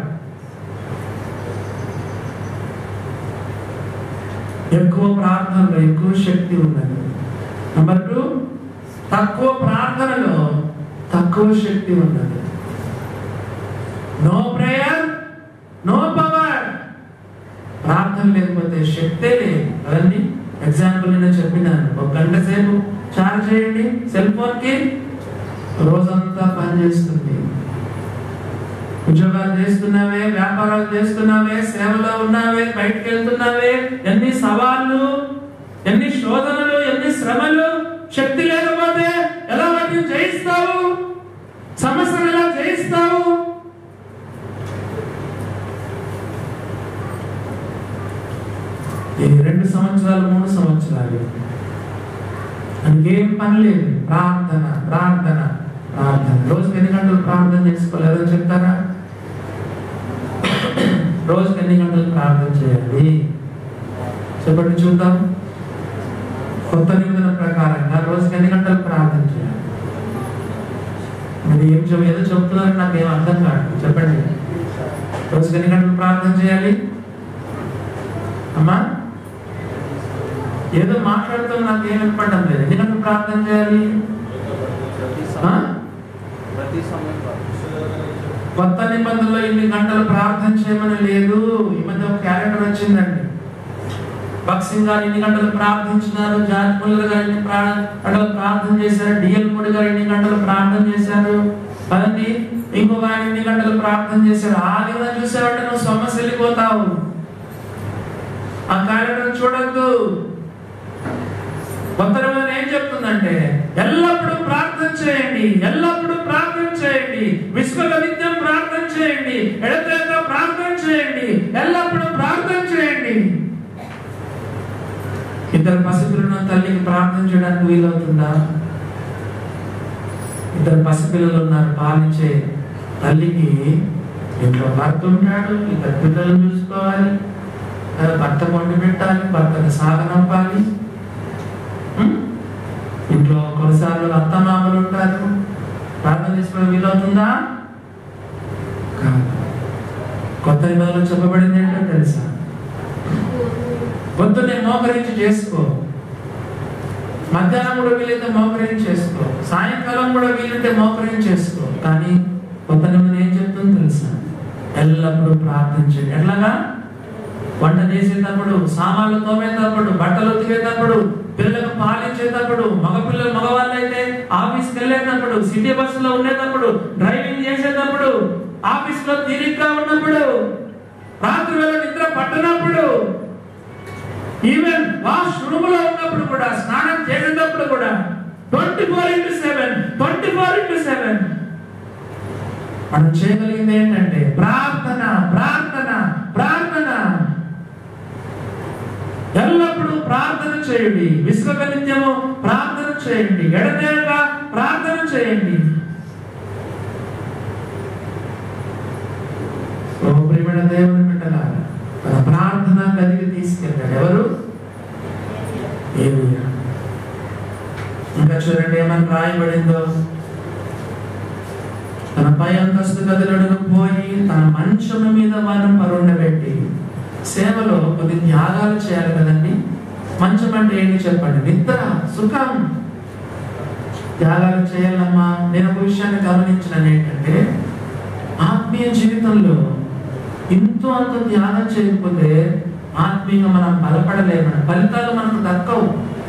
Speaker 1: ఎక్కువ ప్రార్థనలో ఎక్కువ శక్తి ఉన్నది. నెంబర్ టూ, తక్కువ ప్రార్థనలో తక్కువ శక్తి ఉన్నది. No prayer, no power. ప్రార్థన లేకపోతే శక్తే లేదు కదండి. ఎగ్జాంపుల్ నేను చెప్పినాను, ఒక గంట సేపు చార్జ్ చేయండి సెల్ ఫోన్ కి, రోజంతా పనిచేస్తుంది. ఉద్యోగాలు చేస్తున్నావే, వ్యాపారాలు చేస్తున్నావే, సేవలో ఉన్నావే, బయటకు వెళ్తున్నావే, ఎన్ని సవాళ్ళు, ఎన్ని శోధనలు, ఎన్ని శ్రమలు. శక్తి లేకపోతే ఎలా వాటిని జయిస్తావు? సమస్యలు ఎలా జయిస్తావు? ఈ రెండు సంవత్సరాలు మూడు సంవత్సరాలు అందుకేం పని లేదు. ప్రార్థన ప్రార్థన ప్రార్థన. రోజుకి ఎన్ని గంటలు ప్రార్థన చేసుకోలేదో చెప్తారా? రోజుకి ఎన్ని గంటలు ప్రార్థన చేయాలి చెప్పండి చూద్దాం. కొత్త నిబంధన ప్రకారంగా రోజుకి ఎన్ని గంటలు ప్రార్థన చేయాలి? మీరు ఏం చెప్ ఏదో చెప్తున్నారని నాకు ఏం అర్థం కాదు. చెప్పండి, రోజుకి ఎన్ని గంటలు ప్రార్థన చేయాలి? అమ్మా ఏదో మాట్లాడుతూ నాకు ఏం వినపడడం లేదు. ఎన్ని గంటలు ప్రార్థన చేయాలి? కొత్త నిబంధనలో ఇన్ని గంటలు ప్రార్థన చేయమని లేదు. ఈ మధ్య ఒక క్యాలెండర్ వచ్చిందండి. భక్సింగ్ గారు ఇన్ని గంటలు ప్రార్థించినారు, జార్జ్ ముల్లర్ గారు ఇన్ని గంటలు ప్రార్థన చేశారు, డిఎల్ మోడీ గారు ఇన్ని గంటలు ప్రార్థన చేశారు కదండి, ఇంకొక ఆయన ఇన్ని గంటలు ప్రార్థన చేశారు. ఆ దిన చూసావంటే నువ్వు సమస్య వెళ్ళిపోతావు. ఆ క్యాలెండర్ చూడద్దు. కొత్త నిబంధన ఏం చెప్తుందంటే ఎల్లప్పుడూ ప్రార్థన చేయండి, ఎల్లప్పుడూ ప్రార్థన చేయండి, విశ్వక నిత్యం ప్రార్థన చేయండి, ఎడతెగక ప్రార్థన చేయండి, ఎల్లప్పుడూ ప్రార్థన చేయండి. ఇద్దరు పసిపిల్లల తల్లికి ప్రార్థన చేయడానికి వీలవుతుందా? ఇద్దరు పసిపిల్లలు ఉన్నారు, పాలించే తల్లికి ఇంట్లో భర్త ఉంటాడు, ఇద్దరు పిల్లలను చూసుకోవాలి, భర్త వండి పెట్టాలి, భర్తను సాగనంపాలి. ఇంట్లో కొన్నిసార్లు అత్తమామలు ఉంటారు, ప్రార్థన చేసుకోవడం వీలవుతుందా? కొత్త నిబంధనలో చెప్పబడింది ఏంటో తెలుసా? పొద్దున్నే మోకరించి చేసుకో, మధ్యాహ్నం కూడా వీలైతే మోకరించి చేసుకో, సాయంకాలం కూడా వీలుంటే మోకరించి చేసుకో. కానీ కొత్త నిబంధన ఏం చెప్తుందో తెలుసా? ఎల్లప్పుడూ ప్రార్థించండి. ఎట్లాగా? వంట చేసేటప్పుడు, సామాన్లు తోమేటప్పుడు, బట్టలు ఉతికేటప్పుడు, పిల్లలకు పాలించేటప్పుడు, మగపిల్లలు మగవాళ్ళు అయితే ఆఫీస్కి వెళ్ళేటప్పుడు, సిటీ బస్సులో ఉండేటప్పుడు, డ్రైవింగ్ చేసేటప్పుడు, ఆఫీస్ లో తీరిగ్గా ఉన్నప్పుడు, రాత్రి వేళ నిద్ర పట్టనప్పుడు, ఈవెన్ వాష్ రూమ్ లో ఉన్నప్పుడు కూడా, స్నానం చేసేటప్పుడు కూడా twenty four into seven twenty four into seven మనం చేయగలిగింది ఏంటంటే ప్రార్థన ప్రార్థన ప్రార్థన. ఎల్లప్పుడూ ప్రార్థన చేయండి, విశ్వక నిత్యము ప్రార్థన చేయండి, ఎడతెగక ప్రార్థన చేయండి. ప్రియమైన దేవుని బిడ్డలారా, మన ప్రార్థన గదికి తీసుకెళ్ళాడు ఎవరు? ఏలియా. ఇంకా చూడండి ఏమని రాయబడిందో. తన పై అంతస్తు గదులకు పోయి తన మంచం మీద వారిని పరుండబెట్టి సేవలో కొద్ది త్యాగాలు చేయాలి కదండి. మంచం అంటే ఏంటి చెప్పండి? నిద్ర, సుఖం. త్యాగాలు చేయాలమ్మా. నేను ఒక విషయాన్ని గమనించిన ఏంటంటే, ఆత్మీయ జీవితంలో ఇంతో అంత త్యాగం చేయకపోతే ఆత్మీయంగా మనం బలపడలేము, ఫలితాలు మనకు దక్కవు.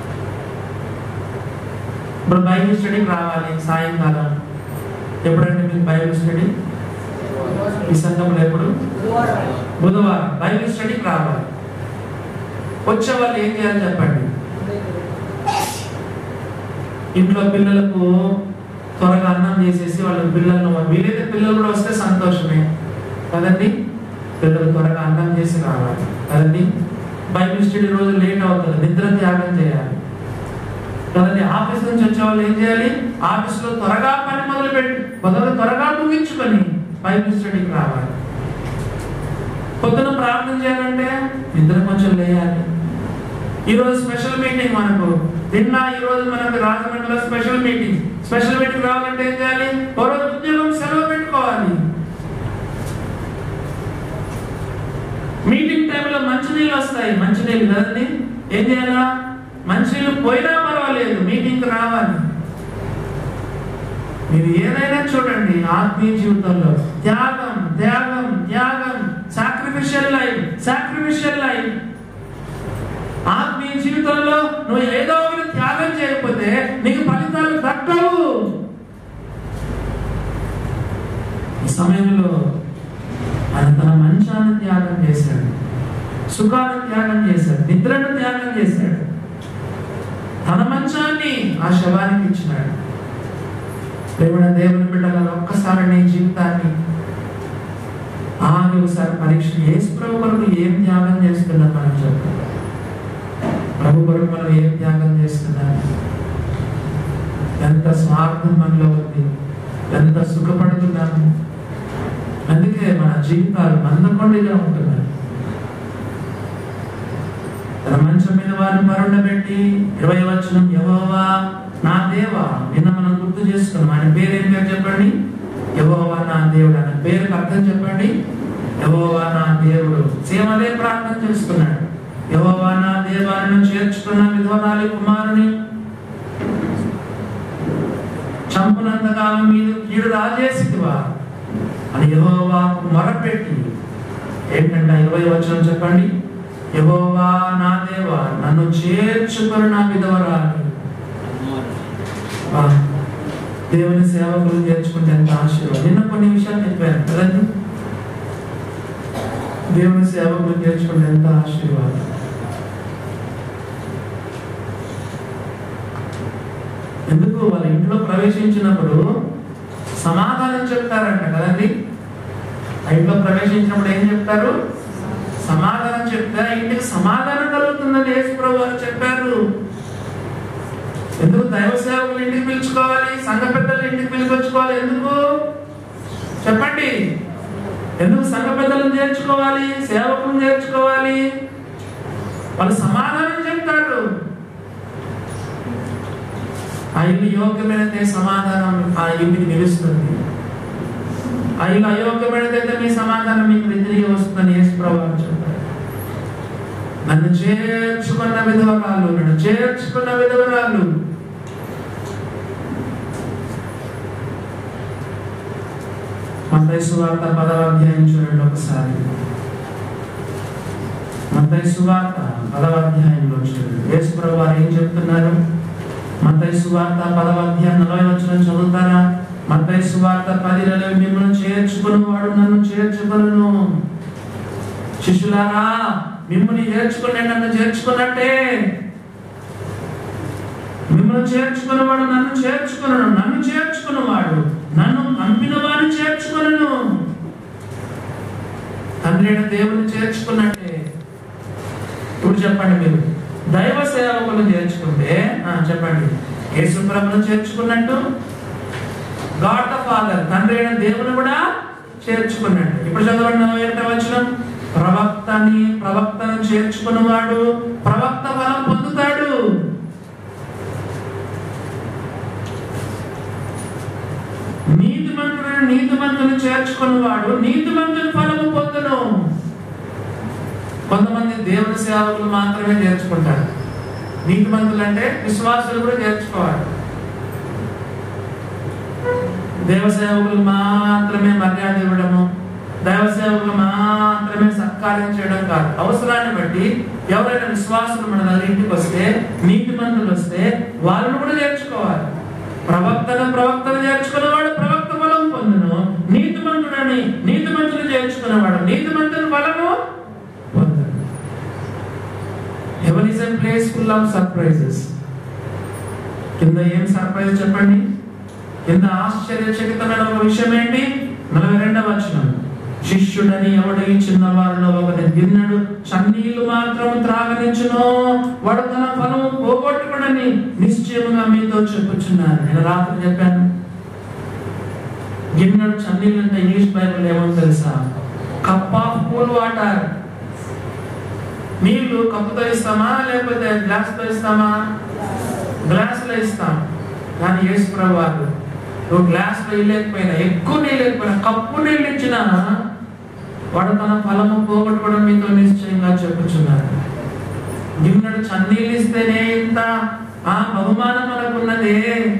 Speaker 1: ఇప్పుడు బైబిల్ స్టడీకి రావాలి సాయంకాలం. ఎప్పుడంటే మీకు బైబిల్ స్టడీ? ఈ సంఘంలో ఎప్పుడు? బుధవారం బైబిల్ స్టడీకి రావాలి. వచ్చే వాళ్ళు ఏం చేయాలి చెప్పండి? ఇంట్లో పిల్లలకు త్వరగా అన్నం చేసేసి వాళ్ళ పిల్లలను, వీలైతే పిల్లలు కూడా వస్తే సంతోషమే కదండి. పిల్లలు త్వరగా అన్నం చేసి రావాలి కదండి. బైబిల్ స్టడీ రోజు లేట్ అవుతుంది, నిద్ర త్యాగం చేయాలి కదండి. ఆఫీస్ నుంచి వచ్చే వాళ్ళు ఏం చేయాలి? ఆఫీస్ లో త్వరగా పని మొదలు పెట్టి మొదలు త్వరగా ముగించుకొని బైబిల్ స్టడీకి రావాలి. పొద్దున ప్రార్థన చేయాలంటే నిద్ర కొంచెం లేయాలి. ఈ రోజు స్పెషల్ మీటింగ్ మనకు నిన్న ఈ రోజు మనకు రాజమండ్రిలో స్పెషల్ మీటింగ్. స్పెషల్ మీటింగ్ రావాలంటే ఏం చేయాలి? ఓ రోజు ఉద్యోగం సెలవు పెట్టుకోవాలి. మీటింగ్ టైంలో మంచినీళ్ళు వస్తాయి, మంచినీళ్ళు కదండి. ఏం చేయాలా? మంచినీళ్ళు పోయినా పర్వాలేదు, మీటింగ్ రావాలి. మీరు ఏదైనా చూడండి ఆత్మీయ జీవితంలో త్యాగం త్యాగం త్యాగం సాక్రిఫిషియల్ లైఫ్ సాక్రిఫిషియల్ లైఫ్. ఆత్మీయ జీవితంలో నువ్వు ఏదో ఒకటి త్యాగం చేయకపోతే నీకు ఫలితాలు దక్కవు. ఈ సమయంలో ఆయన తన మంచాన్ని త్యాగం చేశాడు, సుఖాన్ని త్యాగం చేశాడు, నిద్రను త్యాగం చేశాడు, తన మంచాన్ని ఆ శవానికి ఇచ్చినాడు. ప్రేమణ దేవుని బిడ్డల ఒక్కసారి నీ జీవితాన్ని ఆగి ఒకసారి పరీక్ష. యేసు ప్రభు కొరకు ఏం త్యాగం చేస్తున్నాం మనం చెప్పండి. ప్రభు కొరకు మనం ఏం త్యాగం చేస్తున్నాం? ఎంత స్వార్థం మనలో ఉంది, ఎంత సుఖపడుతున్నాము. అందుకే మన జీవితాలు మందకొండిగా ఉంటున్నాయి. తన మంచం మీద వారిని పరుండబెట్టి ఇరవై వచనం, యెహోవా నా దేవా. నిన్న మనం గుర్తు చేసుకున్నాం ఆయన పేరు ఏం పేరు చెప్పండి? యెహోవా నా దేవుడు. ఆయన పేరుకి అర్థం చెప్పండి? యెహోవా నా దేవుడు. సేమ్ అదే ప్రార్థన చేసుకున్నాడు. యెహోవా నా దేవాలను చేర్చుకున్న విధవరాలి కుమారుని చంపునంతగా మీరు కీడు రాజేసివా అని యెహోవాకు మొరపెట్టి. ఏంటంటే ఇరవై వచనం చెప్పండి? యెహోవా నా దేవా నన్ను చేర్చుకుని నా విధవరాలి. దేవుని సేవకులు చేర్చుకుంటే ఎంత ఆశీర్వాదం. నిన్న కొన్ని విషయాలు చెప్పాను కదండి. దేవుని సేవకులు చేర్చుకుంటే ఎంత ఆశీర్వాదం. ఎందుకు? వాళ్ళ ఇంట్లో ప్రవేశించినప్పుడు సమాధానం చెప్తారంట కదండి. ఆ ఇంట్లో ప్రవేశించినప్పుడు ఏం చెప్తారు? సమాధానం చెప్తే ఇంటికి సమాధానం కలుగుతుందని యేసు ప్రభు వారు చెప్పారు. ఎందుకు? దైవ సేవకులు ఇంటికి పిలుచుకోవాలి, సంఘ పెద్దలు ఇంటికి పిలుచుకోవాలి. ఎందుకు చెప్పండి? ఎందుకు సంఘ పెద్దలను చేర్చుకోవాలి, సేవకులను చేర్చుకోవాలి? వాళ్ళు సమాధానం చెప్తారు. ఆ ఇల్లు యోగ్యమైనదే సమాధానం ఆ ఇంటికి నిలుస్తుంది. ఆ ఇల్లు అయోగ్యమైనదైతే మీ సమాధానం మీకు తిరిగి వస్తుందని యేసు ప్రభువు చెప్పారు. నన్ను చేర్చుకున్న విధవరాలు, నన్ను చేర్చుకున్న విధవరాలు. మత్తయి సువార్త పదవ అధ్యాయం చూడండి ఒకసారి. మత్తయి సువార్త పదవ అధ్యాయంలో చూడండి యేసు ప్రభువు వారు ఏం చెప్తున్నారు? మత్తయి సువార్త పదవ అధ్యాయం నలభై వచనం చదువుతారా? మత్తయి సువార్త పదిలో, మిమ్మల్ని చేర్చుకుని వాడు నన్ను చేర్చుకొనును. శిష్యులారా మిమ్మల్ని చేర్చుకునే నన్ను చేర్చుకున్నట్టే. మిమ్మల్ని చేర్చుకున్నవాడు నన్ను చేర్చుకును, నన్ను చేర్చుకున్నవాడు నన్ను పంపిన వాడిని చేర్చుకును. తండ్రి అయిన దేవుని చేర్చుకున్నట్టే. ఇప్పుడు చెప్పండి, మీరు దైవ సేవకులను చేర్చుకుంటే చెప్పండి యేసు ప్రభువును చేర్చుకున్నట్టు, గాడ్ ద ఫాదర్ తండ్రి అయిన దేవుని కూడా చేర్చుకున్నట్టు. ఇప్పుడు చదవండి నలభై ఒకటవ వచనం. ప్రవక్తని ప్రవక్తను చేర్చుకున్నవాడు ప్రవక్త ఫలం పొందుతాడు. నీతిమంతుడిని నీతిమంతుని చేర్చుకున్నవాడు నీతిమంతుని ఫలము పొందును. కొంతమంది దేవుని సేవకులు మాత్రమే చేర్చుకుంటారు. నీతిమంతులు అంటే విశ్వాసులు కూడా చేర్చుకోవాలి. దేవ సేవకులు మాత్రమే మర్యాద ఇవ్వడము, దైవ సేవకులు మాత్రమే సత్కార్యం చేయడం కాదు. అవసరాన్ని బట్టి ఎవరైనా విశ్వాసులు మన దగ్గర ఇంటికి వస్తే, నీతిమంతులు వస్తే వాళ్ళను కూడా చేర్చుకోవాలి. ప్రవక్తను ప్రవక్తను చేర్చుకున్నవాడు ప్రవక్త ఫలం పొందును. నీతిమంతుడని నీతిమంతులు చేర్చుకున్నవాడు నీతిమంతుని ఫలము పొందును. Heaven is a place full of surprises. కింద ఏం సర్ప్రైజ్ చెప్పండి? కింద ఆశ్చర్యచకితమైన ఒక విషయం ఏంటి? నలభై రెండవ వచనం, శిష్యుడని ఎవడు ఈ చిన్నవారిలో ఒకటి గిన్నెడు చన్నీళ్లు మాత్రం త్రాగనించునో వాడు తన ఫలము పోగొట్టుకుడని నిశ్చయముగా మీతో చెప్పుచున్నాను. నేను రాత్రి చెప్పాను, గిన్నెడు చన్నీళ్ళు అంటే ఇంగ్లీష్ బైబిల్ ఏమో తెలుసా? Cup of cool water. నీళ్లు కప్పుతో ఇస్తామా లేకపోతే గ్లాస్ తో ఇస్తామా? గ్లాస్ లో ఇస్తాం. కానీ యేసు ప్రభువు వారు నువ్వు గ్లాస్ లో ఇవ్వలేకపోయినా, ఎక్కువ నీళ్ళు లేకపోయినా, కప్పు నీళ్ళు ఇచ్చినా వాడు తన ఫలము పోగొట్టుకోవడం మీతో నిశ్చయంగా చెప్పుచున్నారు. గిన్నెడు చన్నీళ్ళు ఇస్తేనే ఇంత ఆ బహుమానం మనకున్నదే,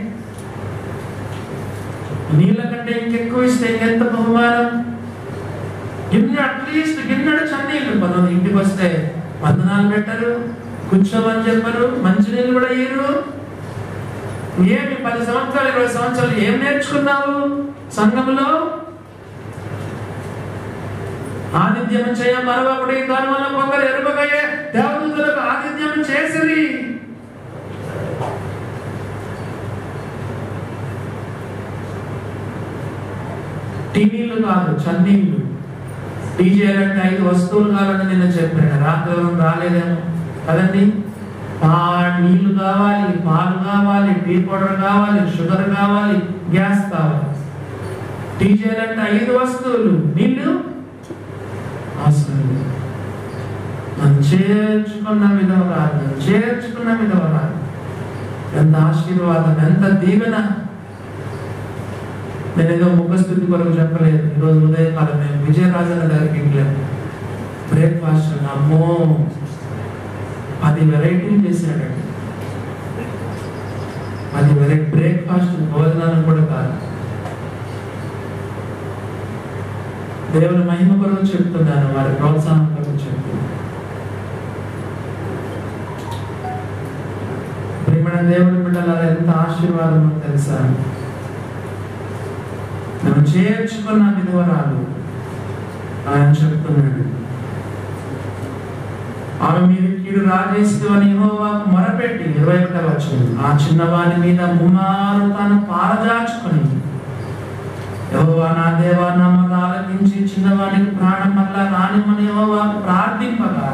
Speaker 1: నీళ్ళ కంటే ఇంకెక్కువ ఇస్తే ఇంకెంత బహుమానం. గిన్నె అట్లీస్ట్ గిన్నెడు చన్నీళ్ళు. కొంతమంది ఇంటికి వస్తే వందనాలు పెట్టరు, కూర్చోమని చెప్పరు, మంచినీళ్ళు కూడా ఇయ్యరు. ఏమి పది సంవత్సరాలు ఇరవై సంవత్సరాలు ఏం నేర్చుకున్నావు సంఘంలో? ఆతిథ్యం చేయ మరొకటి. దానివల్ల కొందరు ఎరుపగయ్యే దేవదూతలకు ఆతిథ్యం చేసిరి. టీవీలు కాదు, చన్నీళ్ళు. టీజే అంటే ఐదు వస్తువులు కావాలని నిన్న చెప్పాను. రాత్రి రాలేదేమో కదండి. పా నీళ్లు కావాలి, పాలు కావాలి, టీ పౌడర్ కావాలి, షుగర్ కావాలి, గ్యాస్ కావాలి. టీజే అంటే ఐదు వస్తువులు, నీళ్లు అవసరం. నన్ను చేర్చుకున్న విధవరాలు, చేర్చుకున్న విధవరాలు. ఎంత ఆశీర్వాదం, ఎంత దీవెన. నేను ఏదో ముఖస్థుతి కొరకు చెప్పలేదు. ఈరోజు ఉదయకాలం మేము విజయరాజన్న గారికి వెళ్ళాము. బ్రేక్ఫాస్ట్ అమ్మో పది వెరైటీలు చేశాడండి. పది వెరైటీ బ్రేక్ఫాస్ట్, భోజనాలు కూడా కాదు. దేవుని మహిమ కొరకు చెప్తున్నాను, వారి ప్రోత్సాహం కొరకు చెప్తున్నాను. ప్రేమణ దేవుని బిడ్డలారా, ఎంత ఆశీర్వాదమో తెలుసా? నన్ను చేర్చుకున్న విధవరాలు ఆయన చెప్తున్నాడు. ఆమె మీద కీడు రాజేస్తుందని యెహోవాకు మొరపెట్టి, ఇరవై ఒకటవ వచనం, ఆ చిన్నవాని మీద ముమ్మారు తాను పారదాచుకుని, యెహోవా నా దేవా నా మొర ఆలకించి చిన్నవానికి ప్రాణం మళ్ళా రానిమ్మని యెహోవాకు ప్రార్థింపగా,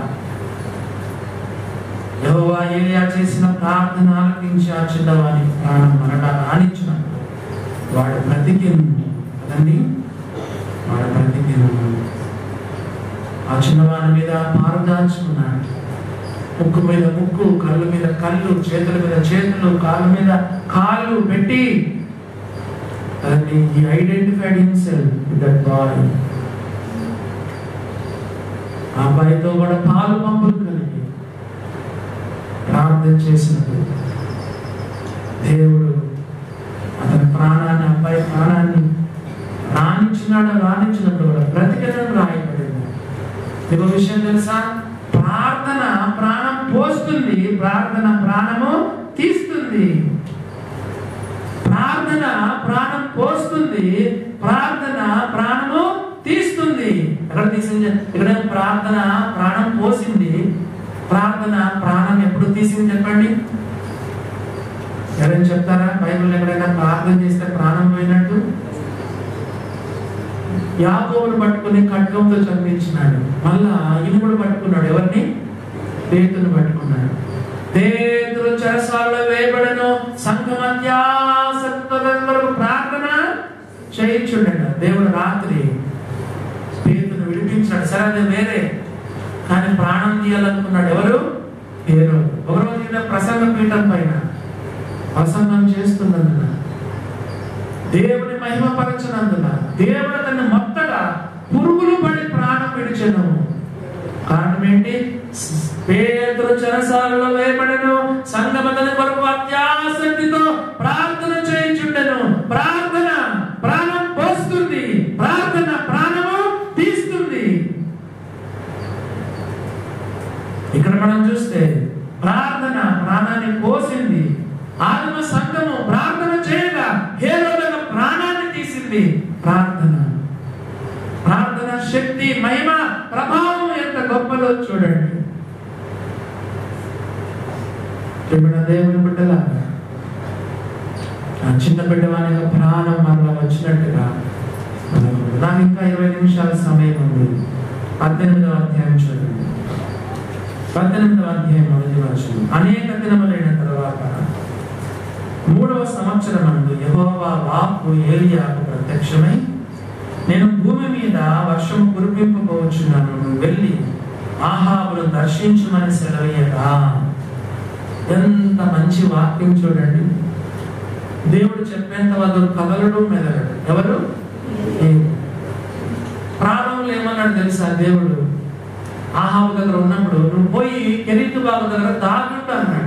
Speaker 1: యెహోవా ఏలియా చేసిన ప్రార్థన ఆలకించి ఆ చిన్నవానికి ప్రాణం మరణ రానిచ్చినప్పుడు వాడు బ్రతికింది కదండి. వాడు బ్రతికింది. ఆ చిన్నవాని మీద పారదాచుకున్నాడు. ముక్కు మీద ముక్కు, కళ్ళు మీద కళ్ళు, చేతుల మీద చేతులు, కాళ్ళ మీద కాళ్ళు పెట్టి he identified himself with that boy. ఆ అబ్బాయితో కూడా పాలు పంపులు కలిగి ప్రార్థన చేసినప్పుడు దేవుడు అతని ప్రాణాన్ని, అబ్బాయి ప్రాణాన్ని రాణించినాడు. రాణించినప్పుడు కూడా బ్రతికనని రాయబడింది. ఇంకో విషయం తెలుసా? ప్రార్థన ప్రాణం పోస్తుంది, ప్రార్థన ప్రాణము తీస్తుంది. ప్రార్థన ప్రాణం పోస్తుంది, ప్రార్థన ప్రాణము తీస్తుంది. ఎక్కడ తీసింది? ఇక్కడ ప్రార్థన ప్రాణం పోసింది, ప్రార్థన ప్రాణం ఎప్పుడు తీసింది చెప్పండి. ఎవరైనా చెప్తారా? బైబిల్ ఎక్కడైనా ప్రార్థన చేస్తే ప్రాణం పోయినట్టు? యాకోబును పట్టుకుని ఖడ్గంతో చంపించినాడు. మళ్ళా ఇనుముడు పట్టుకున్నాడు. ఎవరిని? పేతురును పట్టుకున్నాడు. పేతురు చెరసాలలో వేయబడను, సంఘమధ్యాసక్తుల వరకు ప్రార్థన చేయించుండడు. దేవుడు రాత్రి పేతురును విడిపించాడు. సరే అది వేరే, కానీ ప్రాణం తీయాలనుకున్నాడు. ఎవరు? పేరు. ఒకరోజు ప్రసంగ పీఠం పైన ప్రసంగం చేస్తున్నందున దేవుని మహిమపరచనందున దేవుడు అతన్ని మొత్తగా పురుగులు పడి ప్రాణం విడిచెను. కారణం ఏంటి? పేతురు చెరసాలలో వేయబడెను. సంఘం అతని కొరకు అత్యాసక్తితో ప్రార్థన చేయుచుండెను. ప్రార్థన ప్రాణం పోస్తుంది, ప్రార్థన ప్రాణము తీస్తుంది. ఇక్కడ మనం చూస్తే ప్రార్థన ప్రాణాన్ని పోసింది. ఆదిమ సంఘము ప్రార్థన చేయగా హేరోదుల ప్రాణాన్ని తీసింది. ప్రార్థన ప్రార్థన శక్తి, మహిమ, ప్రభావం ఎంత గొప్పదో చూడండి. దేవుని బిడ్డలాగా ఆ చిన్న బిడ్డవానిగా ప్రాణం మనలో వచ్చినట్టుగా నాకు ఇంకా ఇరవై నిమిషాల సమయం ఉంది. పద్దెనిమిదవ అధ్యాయం చూడండి. పద్దెనిమిదవ అధ్యాయం మొదటి వచనం. అనేక దినములైన తర్వాత మూడవ సంవత్సరం అందు యెహోవా వాక్కు ఏలీయాకు ప్రత్యక్షమై, నేను భూమి మీద వర్షము కురిపింపబోచున్నాను, నువ్వు వెళ్ళి ఆహాబును దర్శించమని సెలవీయగా. ఎంత మంచి వాక్యం చూడండి. దేవుడు చెప్పేంత వరకు కదలడు మెదలడు. ఎవరు? ప్రాణంలో ఏమన్నాడు తెలుసా? దేవుడు ఆహాబు దగ్గర ఉన్నప్పుడు, నువ్వు పోయి కెరీతు బాబు దగ్గర దాగుంటా అన్నాడు.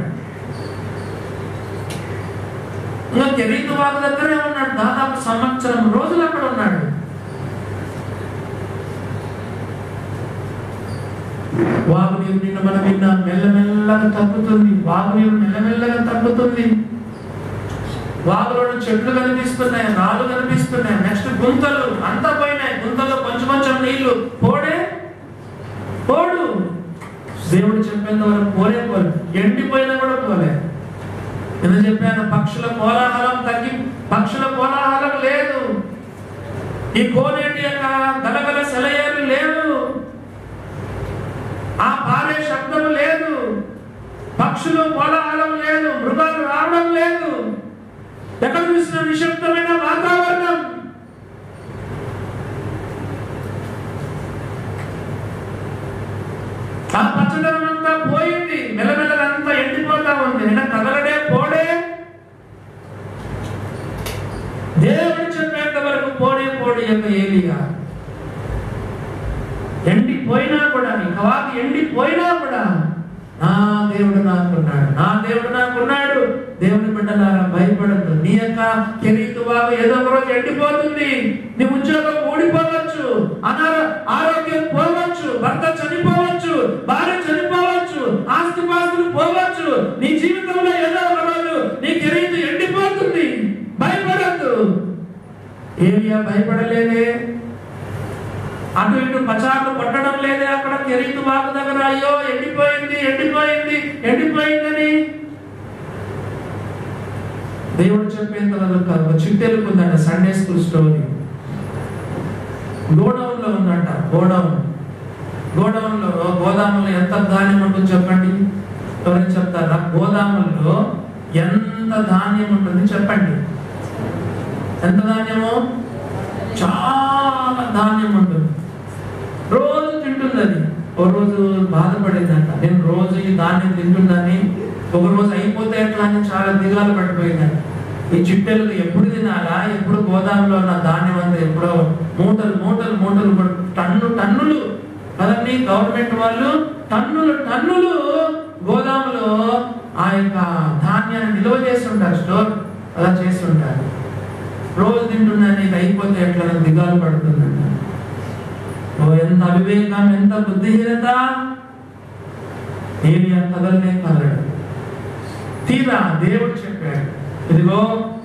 Speaker 1: ఇంకా కెరీతు బాబు దగ్గరే ఉన్నాడు. దాదాపు సంవత్సరం రోజులు అక్కడ ఉన్నాడు. వాగు నీరు నిన్న మనం విన్నా మెల్లమెల్లగా తగ్గుతుంది. వాగు నీరు మెల్లమెల్లగా తగ్గుతుంది. వాగులో చెట్లు కనిపిస్తున్నాయి, రాళ్ళు కనిపిస్తున్నాయి. నెక్స్ట్ గుంతలు అంతా పోయినాయి. గుంతల్లో కొంచెం కొంచెం నీళ్లు పోడే పోడు. దేవుడు చెప్పేంత వరకు పోలే పోలే ఎండిపోయినా కూడా పోలే. నేను చెప్పాను, పక్షుల కోలాహలం తగ్గి పక్షుల కోలాహలం లేదు. ఈ కోనేటి యొక్క గలగల సెలయేరు లేవు. ఆ పారే శబ్దం లేదు. పక్షులు కోలాహలం లేదు. మృగాలు రావడం లేదు. ఎక్కడ చూసిన నిశ్శబ్దమైన వాతావరణం. ఆ పచ్చదనం అంతా పోయింది. మెల్లమెల్లగా అంతా ఎండిపోతా ఉంది. నిన్న కదలడే పోడే. దేవుడు చెప్పేంత వరకు పోడే పోడి యొక్క ఏలియా ఎండిపోయినా కూడా, కవాకి ఎండిపోయినా కూడా నా దేవుడు నాకున్నాడు, నా దేవుడు నాకున్నాడు. దేవుని బిడ్డలారా, భయపడద్దు. నీ యొక్క కెరీతు బాబు ఏదో ఒక రోజు ఎండిపోతుంది. నీ ఉద్యోగం ఊడిపోవచ్చు, అనారో ఆరోగ్యం పోవచ్చు, భర్త చనిపోవచ్చు, భార్య చనిపోవచ్చు, ఆస్తిపాస్తులు పోవచ్చు. నీ జీవితంలో ఏదో ఒక రోజు నీ కెరీతు ఎండిపోతుంది. భయపడద్దు. ఏలియా భయపడలేదే. అటు ఇటు పచాట్లు కొట్టడం లేదే. అక్కడ కెరీతు బాబు దగ్గర అయ్యో ఎండిపోయింది ఎండిపోయింది ఎండిపోయిందని దేవుడు చెప్పేంత వరకు చిట్టెలకు ఉందంట. Sunday school story. గోడౌన్ లో ఉందంట. గోడౌన్ గోడౌన్ లో గోదాములో ఎంత ధాన్యం ఉంటుంది చెప్పండి. ఎవరైనా చెప్తారా? గోదాముల్లో ఎంత ధాన్యం ఉంటుంది చెప్పండి. ఎంత ధాన్యము? చాలా ధాన్యం ఉంటుంది. రోజు తింటుంది అది. ఒక రోజు బాధపడిందంట, నేను రోజు ఈ ధాన్యం తింటుందని. ఒక రోజు అయిపోతే ఎట్లా అని చాలా దిగాలు పడిపోయిందంట. ఈ చిట్టెలు ఎప్పుడు తినాలా? ఎప్పుడు గోదాములో ఉన్న ధాన్యం అంతా ఎప్పుడో మూటలు మూటలు మూటలు టన్ను టన్నులు కదండి. గవర్నమెంట్ వాళ్ళు టన్నులు టన్నులు గోదాములో ఆ యొక్క ధాన్యాన్ని నిల్వ చేసి ఉంటారు. స్టోర్ అలా చేసి ఉంటారు. రోజు తింటున్నా నీకు అయిపోతే ఎట్లా దిగాలు పడుతుందంట. ఓ ఎంత అవివేకం, ఎంత బుద్ధిహీనత. ఏలియా కదలనే కదలడు. తీరా దేవుడు చెప్పాడు, ఇదిగో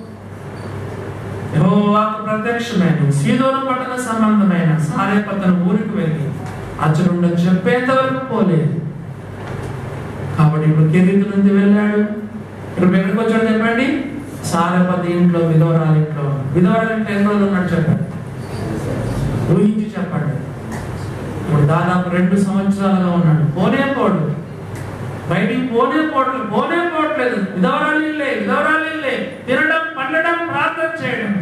Speaker 1: యెహోవాకు ప్రత్యక్షమైన సీదోను పట్టణ సంబంధమైన సారెపతను ఊరికి వెళ్ళి అతడు చెప్పేంత వరకు పోలేదు. కాబట్టి ఇప్పుడు కెరీతు నుండి వెళ్ళాడు. ఇప్పుడు ఎక్కడికి వచ్చాడు చెప్పండి? సారెపతి ఇంట్లో, విధవరాలు ఇంట్లో. విధవరాలు ఇంట్లో ఎన్ని రోజులు ఉన్నాడు చెప్పండి? ఊహించి చెప్పండి. ఇప్పుడు దాదాపు రెండు సంవత్సరాలుగా ఉన్నాడు. పోనే పోడు, బయటికి పోనే పోవట్లేదు, పోనే పోవట్లేదు. విధవరాలు ఇల్లే, విధవరాలు ఇల్లే, తినడం, పండడం, ప్రార్థన చేయడం.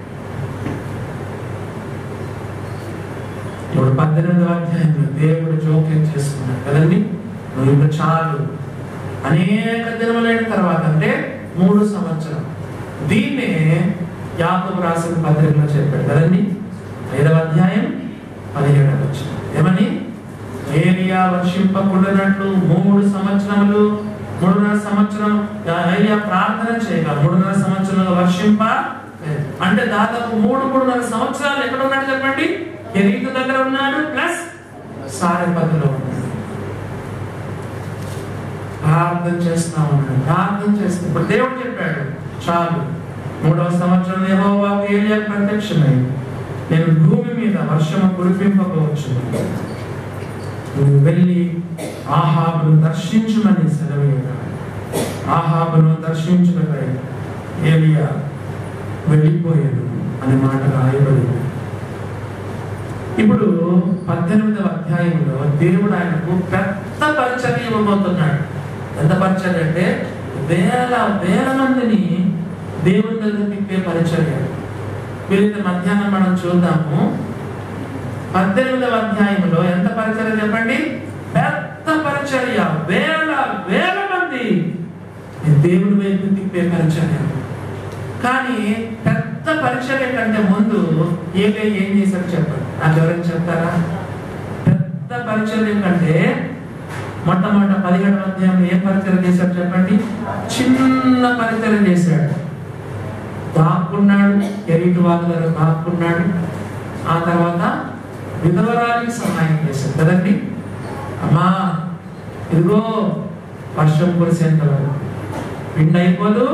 Speaker 1: ఇప్పుడు పద్దెనిమిదవ అధ్యాయంలో దేవుడు జోక్యం చేసుకున్నాడు కదండి. నువ్వు ఇప్పుడు చాలు. అనేక దినములైన తర్వాత అంటే మూడు సంవత్సరం. దీన్నే యాకోబు రాసిన పత్రికలో చెప్పాడు కదండి, ఐదవ అధ్యాయం పదిహేడవ వచనం ఏమని, ఏలియా వర్షింపకుండానట్లు మూడు సంవత్సరములు మూడున్నర సంవత్సరం ఏలియా ప్రార్థన చేయగా మూడున్నర సంవత్సరాలు వర్షింప, అంటే దాదాపు మూడు మూడున్నర సంవత్సరాలు ఎక్కడ ఉన్నాడు చెప్పండి, కెరీతు దగ్గర ఉన్నాడు ప్లస్ సారెపతిలో ఉన్నాడు. ప్రార్థన చేస్తా ఉన్నాడు, ప్రార్థన చేస్తా. ఇప్పుడు దేవుడు చెప్పాడు చాలు, మూడవ సంవత్సరం యెహోవాకు ఏలియా ప్రత్యక్షమై, నేను భూమి మీద వర్షము కురిపింపవచ్చు, నువ్వు వెళ్ళి ఆహాబును దర్శించుమని సెలవీయగా ఆహాబును దర్శించుటకై ఏలియా వెళ్ళిపోయాడు అనే మాట రాయబడింది. ఇప్పుడు పద్దెనిమిదవ అధ్యాయంలో దేవుడు ఆయనకు పెద్ద పరిచర్య ఇవ్వబోతున్నాడు. ఎంత పరిచర్య అంటే వేల వేల మందిని దేవుని దగ్గర తిప్పే పరిచర్య. వీళ్ళైతే మధ్యాహ్నం మనం చూద్దాము. పద్దెనిమిదవ అధ్యాయంలో ఎంత పరిచర్య చెప్పండి, పెద్ద పరిచర్య, వేల వేల మంది దేవుని వైపు తిప్పే పరిచర్య. కానీ పెద్ద పరిచర్య కంటే ముందు ఏలే ఏం చేశారు చెప్పండి, నాకు ఎవరైనా చెప్తారా? పెద్ద పరిచర్య కంటే మొట్టమొదట పదిహేడు అధ్యాయంలో ఏ పరిచర్య చేశారు చెప్పండి, చిన్న పరిచర్య చేశాడు. దాక్కున్నాడు, కెరీటు వాగుల దాక్కున్నాడు. ఆ తర్వాత విధవరాలికి సహాయం చేశాడు కదండి. అమ్మా ఇదిగో వర్షం కురిసేంత వరకు పిండి అయిపోదు.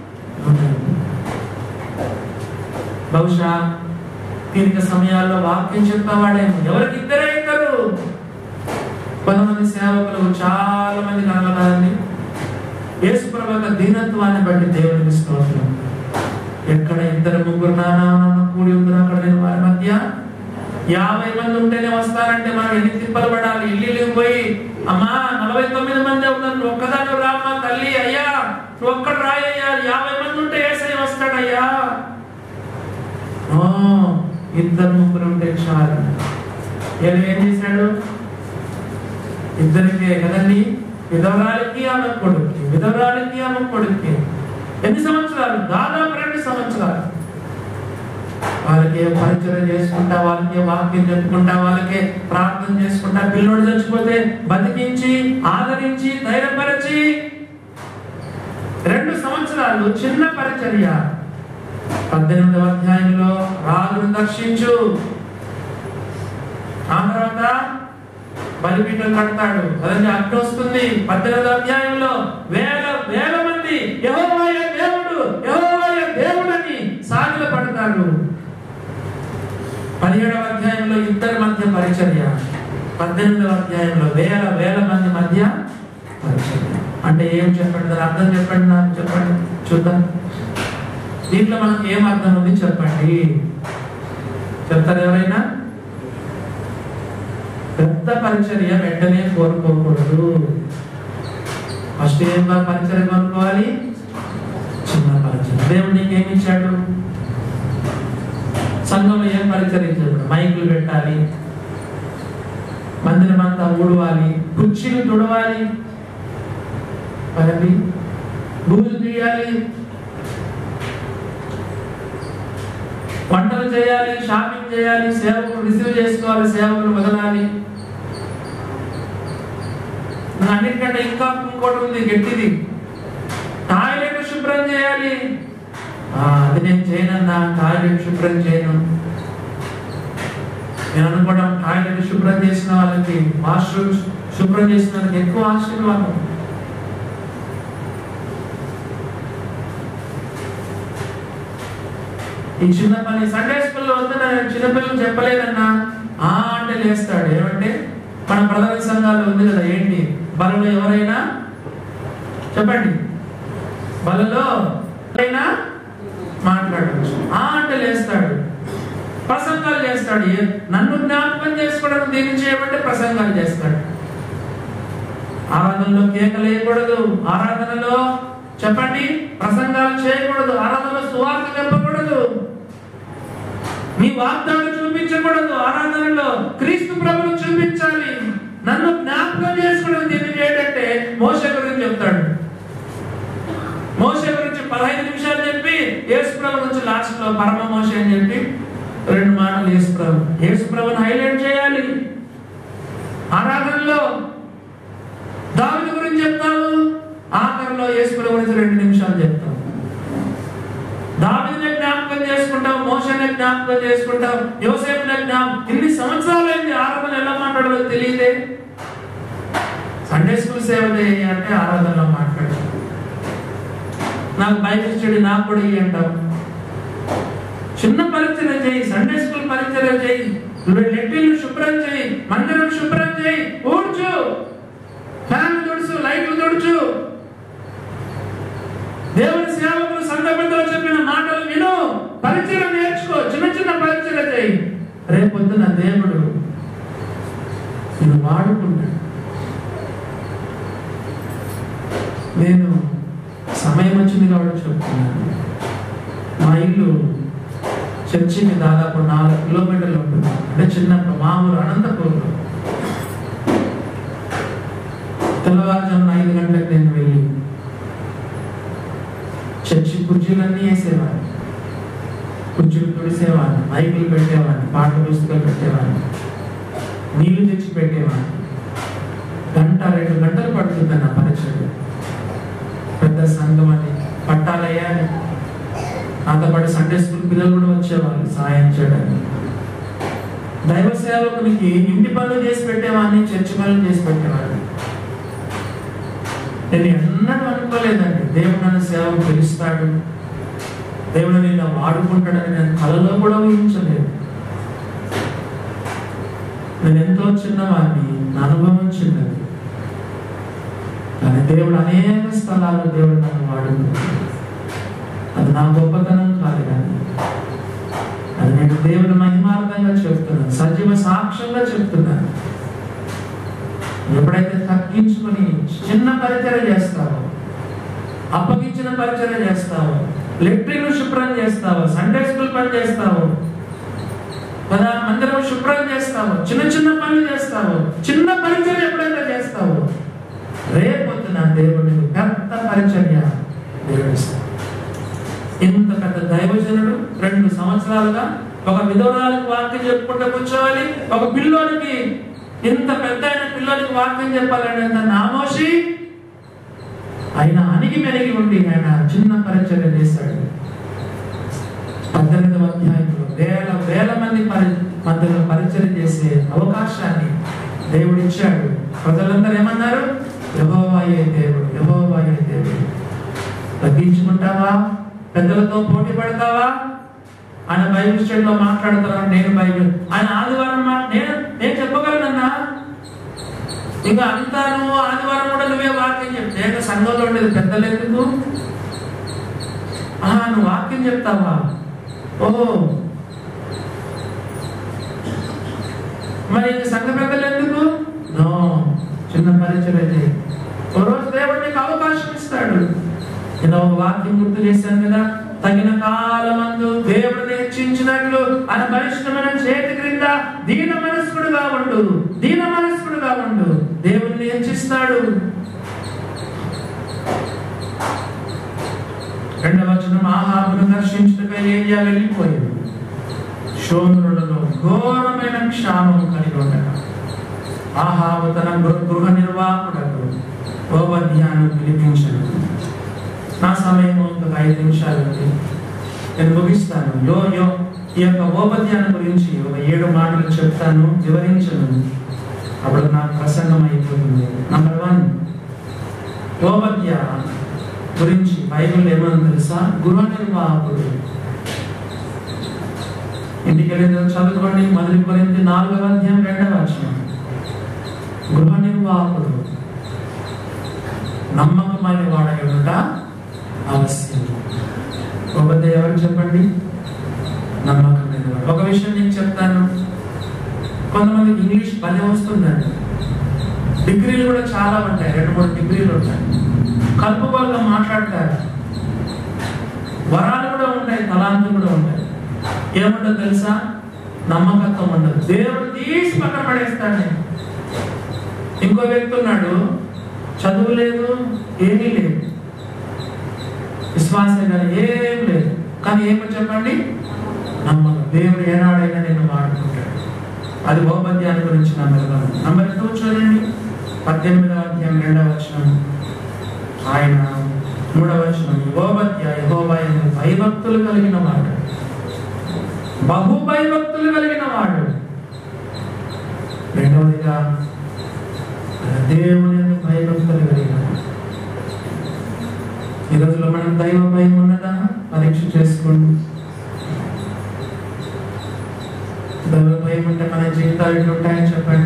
Speaker 1: బహుశా తీరిక సమయాల్లో వాక్యం చెప్పేవాడేమో. ఎవరికి ఇద్దరే ఇద్దరు, కొంతమంది సేవకులు చాలా మంది కనబడాలని యేసు ప్రభువు దీనత్వాన్ని బట్టి దేవునికి స్తోత్రం. ఎక్కడ ఇద్దరు ముగ్గురు నానా కూడి ఉందో అక్కడ నేను వారి మధ్య యాభై మంది ఉంటేనే వస్తారంటే మనం ఎన్ని తిప్పలు పడాలి. ఇల్లు పోయి అమ్మా నలభై తొమ్మిది మంది ఉన్నారు, ఒక్కదాని రామ్మా తల్లి, అయ్యా నువ్వు ఒక్కడు రాయ్యా, యాభై మంది ఉంటే ఏసై వస్తాడయ్యా. ఓ ఇద్దరు ముగ్గురు ఉంటే చాలు. ఏం చేశాడు, ఇద్దరికే కదండి, విధవరాలికి ఆమె కొడుకు, విధవరాలికి ఆమె కొడుకు. ఎన్ని సంవత్సరాలు? దాదాపు రెండు సంవత్సరాలు. వాళ్ళకి పరిచయం చేసుకుంటా, వాళ్ళకి వాక్యం చెప్పుకుంటా, వాళ్ళకి ప్రార్థన చేసుకుంటా, పిల్లోడు చచ్చిపోతే బతికించి ఆదరించి ధైర్యపరిచి రెండు సంవత్సరాలు చిన్న పరిచర్య. పద్దెనిమిదవ అధ్యాయంలో రాజును దర్శించు, ఆ తర్వాత బలిపీఠం కడతాడు కదండి, అగ్ని వస్తుంది. పద్దెనిమిదవ అధ్యాయంలో వేల వేల మంది యెహోవాయ దేవుడు యెహోవాయ దేవుడని సాగిల పడతాడు. పదిహేడవ అధ్యాయంలో ఇద్దరి మధ్య పరిచర్య, పద్దెనిమిదవ అధ్యాయంలో వేల వేల మంది మధ్య పరిచర్య. అంటే ఏం చెప్పండి, దాని అర్థం చెప్పండి, నాకు చెప్పండి చూద్దాం. దీంట్లో మనకు ఏం అర్థం ఉంది చెప్పండి, చెప్తారు ఎవరైనా? పెద్ద పరిచర్య వెంటనే కోరుకోకూడదు. ఫస్ట్ ఏం పరిచర్య కోరుకోవాలి? చిన్న పరిచర్య. దేవుడు నీకు ఏమి ఇచ్చాడు? సంఘంలో ఏం పరిచరించాడు? మైకులు పెట్టాలి, మందిరం అంతా ఊడవాలి, కుర్చీలు తుడవాలి, బూజు తీయాలి, వంటలు చేయాలి, షాపింగ్ చేయాలి, సేవకులు రిసీవ్ చేసుకోవాలి, సేవకులు వదలాలి. అన్నిటికంటే ఇంకా ఇంకోటి ఉంది గట్టిది, టాయిలెట్ శుభ్రం చేయాలి. అది నేను చేయనన్నా, టాయిలెట్ శుభ్రం చేయను. నేను అనుకోవడం టాయిలెట్ శుభ్రం చేసిన వాళ్ళకి, వాష్రూమ్ శుభ్రం చేసిన వాళ్ళకి ఎక్కువ ఆశీర్వాదం. ఈ చిన్న పని సండే స్కూల్లో వద్ద చిన్నపిల్లలు చెప్పలేదన్నా ఆ అంటే లేస్తాడు. ఏమంటే మన ప్రధాన సంఘాలు ఉంది కదా, ఏంటి బలలో ఎవరైనా చెప్పండి, బలలో ఎవరైనా మాట్లాడవచ్చు, ఆ అంటే లేస్తాడు. ప్రసంగాలు చేస్తాడు, నన్ను జ్ఞాపకం చేసుకోవడానికి దీన్ని చేయమంటే ప్రసంగాలు చేస్తాడు. ఆరాధనలో కేకలు వేయకూడదు, ఆరాధనలో చెప్పండి ప్రసంగాలు చేయకూడదు, ఆరాధనలో సువార్త చెప్పకూడదు, నీ వాగ్దానం చూపించకూడదు. ఆరాధనలో క్రీస్తు ప్రభువును చూపించాలి. నన్ను జ్ఞాపకం చేసుకోవడం దీన్ని ఏంటంటే మోషే గురించి చెప్తాడు. మోషే గురించి పదహైదు నిమిషాలు చెప్పి యేసుప్రభు నుంచి లాస్ట్ లో పరమ మోషే అని చెప్పి రెండు మాటలు యేసుప్రభు యేసుప్రభుని హైలైట్ చేయాలి. ఆరాధనలో దావీదు గురించి చెప్తావు, ఆఖరిలో యేసుప్రభు గురించి రెండు నిమిషాలు చెప్తావు. దావీదుని జ్ఞాపకం చేసుకుంటావు, మోషేని జ్ఞాపకం చేసుకుంటావు, యోసేపుని జ్ఞాపకం. ఇన్ని సంవత్సరాలైంది ఆరాధన ఎలా మాట్లాడాలో తెలియదే. సండే స్కూల్ సేవ చేయి అంటే ఆరాధనలో మాట్లాడు. నాకు బైబిల్ స్టడీ నాకు కూడా ఇయ్యి అంటావు. చిన్న పరిచయం చేయి, సండే స్కూల్ పరిచయం చేయి, లెట్రిన్లు శుభ్రం చేయి, మందిరం శుభ్రం చేయి, ఊడ్చు, ఫ్యాన్లు తుడుచు, లైట్లు తుడుచు. దేవుని సేవకులు సందర్భంలో చెప్పిన మాటలు విను, పరిచయం నేర్చుకో, చిన్న చిన్న పరిచయం చేయి. రేపొద్దున దేవుడు నేను వాడుకుంటాడు. నేను సమయం వచ్చింది కాబట్టి చెప్తున్నాను. మా ఇల్లు చర్చికి దాదాపు నాలుగు కిలోమీటర్లు ఉంటుంది. అంటే చిన్న మామూలు అనంతపూర్లో తెల్లవారుజామున ఐదు గంటలకు నేను వెళ్ళి చర్చి కుర్చీలన్నీ వేసేవాడిని, కుర్చీలు తుడిసేవాడిని, మైకులు పెట్టేవాడిని, పాట పుస్తకాలు పెట్టేవాడిని, నీళ్లు తెచ్చి పెట్టేవాడిని. గంట రెండు గంటలు పడుతుంది నా పరిచయం. పెద్ద సంఘం అని పట్టాలయ్యా, నాతో పాటు సండే స్కూల్ పిల్లలు కూడా వచ్చేవాళ్ళు సాయం చేయడానికి. దైవ సేవకునికి ఇంటి పనులు చేసి పెట్టేవాడిని, చర్చి పనులు చేసి పెట్టేవాడిని. నేను ఎన్నడూ అనుకోలేదండి దేవుడు నన్ను సేవకు పిలుస్తాడు, దేవుడు నిన్ను వాడుకుంటాడని నేను కలలో కూడా ఊహించలేదు. నేను ఎంతో చిన్నవాడిని, నా అనుభవం చిన్నది. కానీ దేవుడు అనేక స్థలాల్లో దేవుడు నన్ను వాడుకుంటాడు. అది నా గొప్పతనం కాదు, కానీ అది నేను దేవుని మహిమార్థంగా చెప్తున్నాను, సజీవ సాక్ష్యంగా చెప్తున్నాను. ఎప్పుడైతే తగ్గించుకొని చిన్న పరిచయం చేస్తావో, అప్పగించిన పరిచయం చేస్తావో, లెట్రిన్ శుభ్రం చేస్తావో, సండే స్కూల్ పని చేస్తావో కదా, మందిరం శుభ్రం చేస్తావో, చిన్న చిన్న పనులు చేస్తావో, చిన్న పరిచయం ఎప్పుడైతే చేస్తావో, రేపొద్దున దేవుడిని పెద్ద పరిచర్య దేవుడిస్తాడు. ఇంత పెద్ద దైవజనుడు రెండు సంవత్సరాలుగా ఒక విధవరాలకు వాక్యం చెప్పుకుంటూ కూర్చోవాలి, ఒక పిల్లోనికి, ఇంత పెద్ద అయిన పిల్లోనికి వాక్యం చెప్పాలని నామోషి ఆయన అణిగి మెరిగి ఉండి ఆయన చిన్న పరిచర్య చేశాడు. పద్దెనిమిదవ అధ్యాయంలో వేల వేల మంది పరి మధ్యలో పరిచయం చేసే అవకాశాన్ని దేవుడు ఇచ్చాడు. ప్రజలందరూ ఏమన్నారు? యెహోవాయే దేవుడు, యెహోవాయే దేవుడు. తగ్గించుకుంటావా? పెద్దలతో పోటీ పడతావా? ఆయన బైబిల్ స్టడీలో మాట్లాడుతున్నాను, నేను బైబిల్ ఆయన ఆదివారం నేను నేను చెప్పగలనన్నా, ఇంకా అంతా నువ్వు ఆదివారం కూడా నువ్వే వాక్యం చెప్తే నేను సంఘంలో ఉండేది పెద్దలు ఎందుకు? ఆహా, నువ్వు వాక్యం చెప్తావా? ఓహో, మరి సంఘ పెద్దలు ఎందుకు? నో, చిన్న పరిచయం అయితే ఓ రోజు దేవుడు నీకు అవకాశం ఇస్తాడు. నేను ఒక వాక్యం గుర్తు చేశాను కదా, తగిన కాలమందు దేవుడు హెచ్చించినట్లు ఆయన బలిష్టమైన చేతి క్రింద దీన మనస్కుడుగా ఉండు, దీన మనస్కుడుగా ఉండు. దేవుడిని హెచ్చిస్తాడు. రెండవ వచనం, ఆహాబును దర్శించుటకై ఏలియా వెళ్ళిపోయాడు. శోమ్రోనులో ఘోరమైన క్షామం కలిగి ఉండగా ఆహాబు తన గృహ నిర్వాహకుడకు ఓబద్యాను పిలిపించను. నా సమయం ఇంకొక ఐదు నిమిషాలు ఉంది, నేను ముగిస్తాను. యో యో ఈ యొక్క ఓబద్యాను గురించి ఒక ఏడు మాటలు చెప్తాను, వివరించను, అప్పుడు నాకు ప్రసంగం అయిపోతుంది. నంబర్ వన్, ఓబద్యా గురించి బైబిల్ ఏమని తెలుసా? గృహ నిర్వాహకుడు. ఇంటికి వెళ్ళిన చదువుకోండి, మొదటి కొరింథీ నాలుగవ అధ్యాయం రెండవ వచనం. గృహ నిర్వాహకుడు నమ్మకమైన వాడగలుట అవశ్యం. ఓబద్యా ఎవరు చెప్పండి? నమ్మకమైన వాడు. ఒక విషయం నేను చెప్తాను, కొంతమందికి ఇంగ్లీష్ పని వస్తుందండి, డిగ్రీలు కూడా చాలా ఉంటాయి, రెండు మూడు డిగ్రీలు ఉంటాయి, కలుపుకోలుగా మాట్లాడతారు, వరాలు కూడా ఉంటాయి, తలాంతులు కూడా ఉంటాయి. ఏముండదు తెలుసా? నమ్మకత్వం ఉండదు. దేవుడు తీసి పక్కన పడేస్తాడు. ఇంకో వ్యక్తి ఉన్నాడు, చదువు లేదు, ఏమీ లేదు, విశ్వాసం కానీ ఏం లేదు. కానీ ఏమో చెప్పండి, నమ్మకం. దేవుడు ఏనాడైనా నేను వాడుకుంటాడు. అది ఓబద్యాన్ని గురించి నమ్మకం. నంబర్ టూ చూడండి, పద్దెనిమిదవ అధ్యాయం రెండవ వచనం. ఆయన మూడవ వచనం, ఓబద్య యెహోవా యందు భయభక్తులు కలిగిన వాడు, బహు భయభక్తులు కలిగిన వాడు. రెండవదిగా దేవుని యందు భయభక్తులు కలిగిన వాడు. ఈ రోజులో మనం దైవ భయం ఉన్నదా పరీక్ష చేసుకోండి. దైవ భయం ఉంటే మన జీవితాలు ఎట్లా ఉంటాయని చెప్పండి.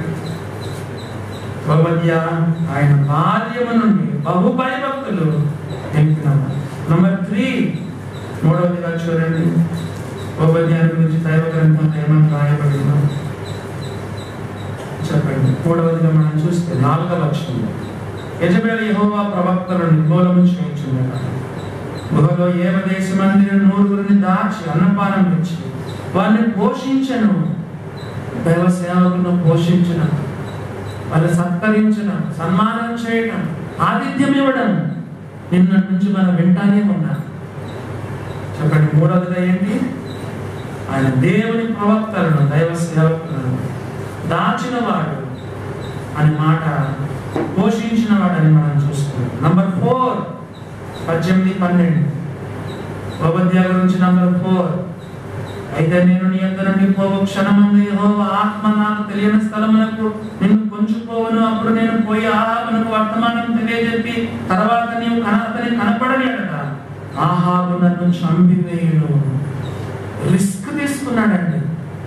Speaker 1: ఓబద్య ఆయన బాల్యము నుండి బహు భయభక్తులు తెలిపినవాడు. నంబర్ త్రీ, మూడవదిగా చూడండి, ఓబద్యాన్ని గురించి దైవ గ్రంథంలో ఏమని రాయబడిందో చెప్పండి. మూడవదిగా మనం చూస్తే నాలుగవ వచనంలో, యెజబెలు యెహోవా ప్రవక్తలను నిర్మూలన చేయించుండగా గుహలో ఏవ దేశమందిర నూరుగురిని దాచి అన్నపానం ఇచ్చి వారిని పోషించను. దైవ సేవకులను పోషించడం, వాళ్ళని సత్కరించడం, సన్మానం చేయడం, ఆతిథ్యం ఇవ్వడం నిన్నటి నుంచి మనం వింటానే ఉన్నాం. చెప్పండి. మూడవదిగా ఏంటి? ఆయన దేవుని ప్రవక్తలను, దైవ సేవకులను దాచిన వాడు అనే మాట, పోషించిన వాడని మనం చూస్తున్నాం. నంబర్ ఫోర్, పద్దెనిమిది పన్నెండు ఓబద్యా గురించి. నంబర్ ఫోర్, అయితే నేను నీ యొద్ద నుండి పోవు క్షణమందు యెహోవా ఆత్మ నాకు తెలియని స్థలమునకు నిన్ను కొంచుకోవను. అప్పుడు నేను పోయి ఆహాబునకు వర్తమానం తెలియజెప్పి తర్వాత నీవు అతని కనపడని అడట ఆహాబు నన్ను చంపివేయును. రిస్క్ తీసుకున్నాడండి.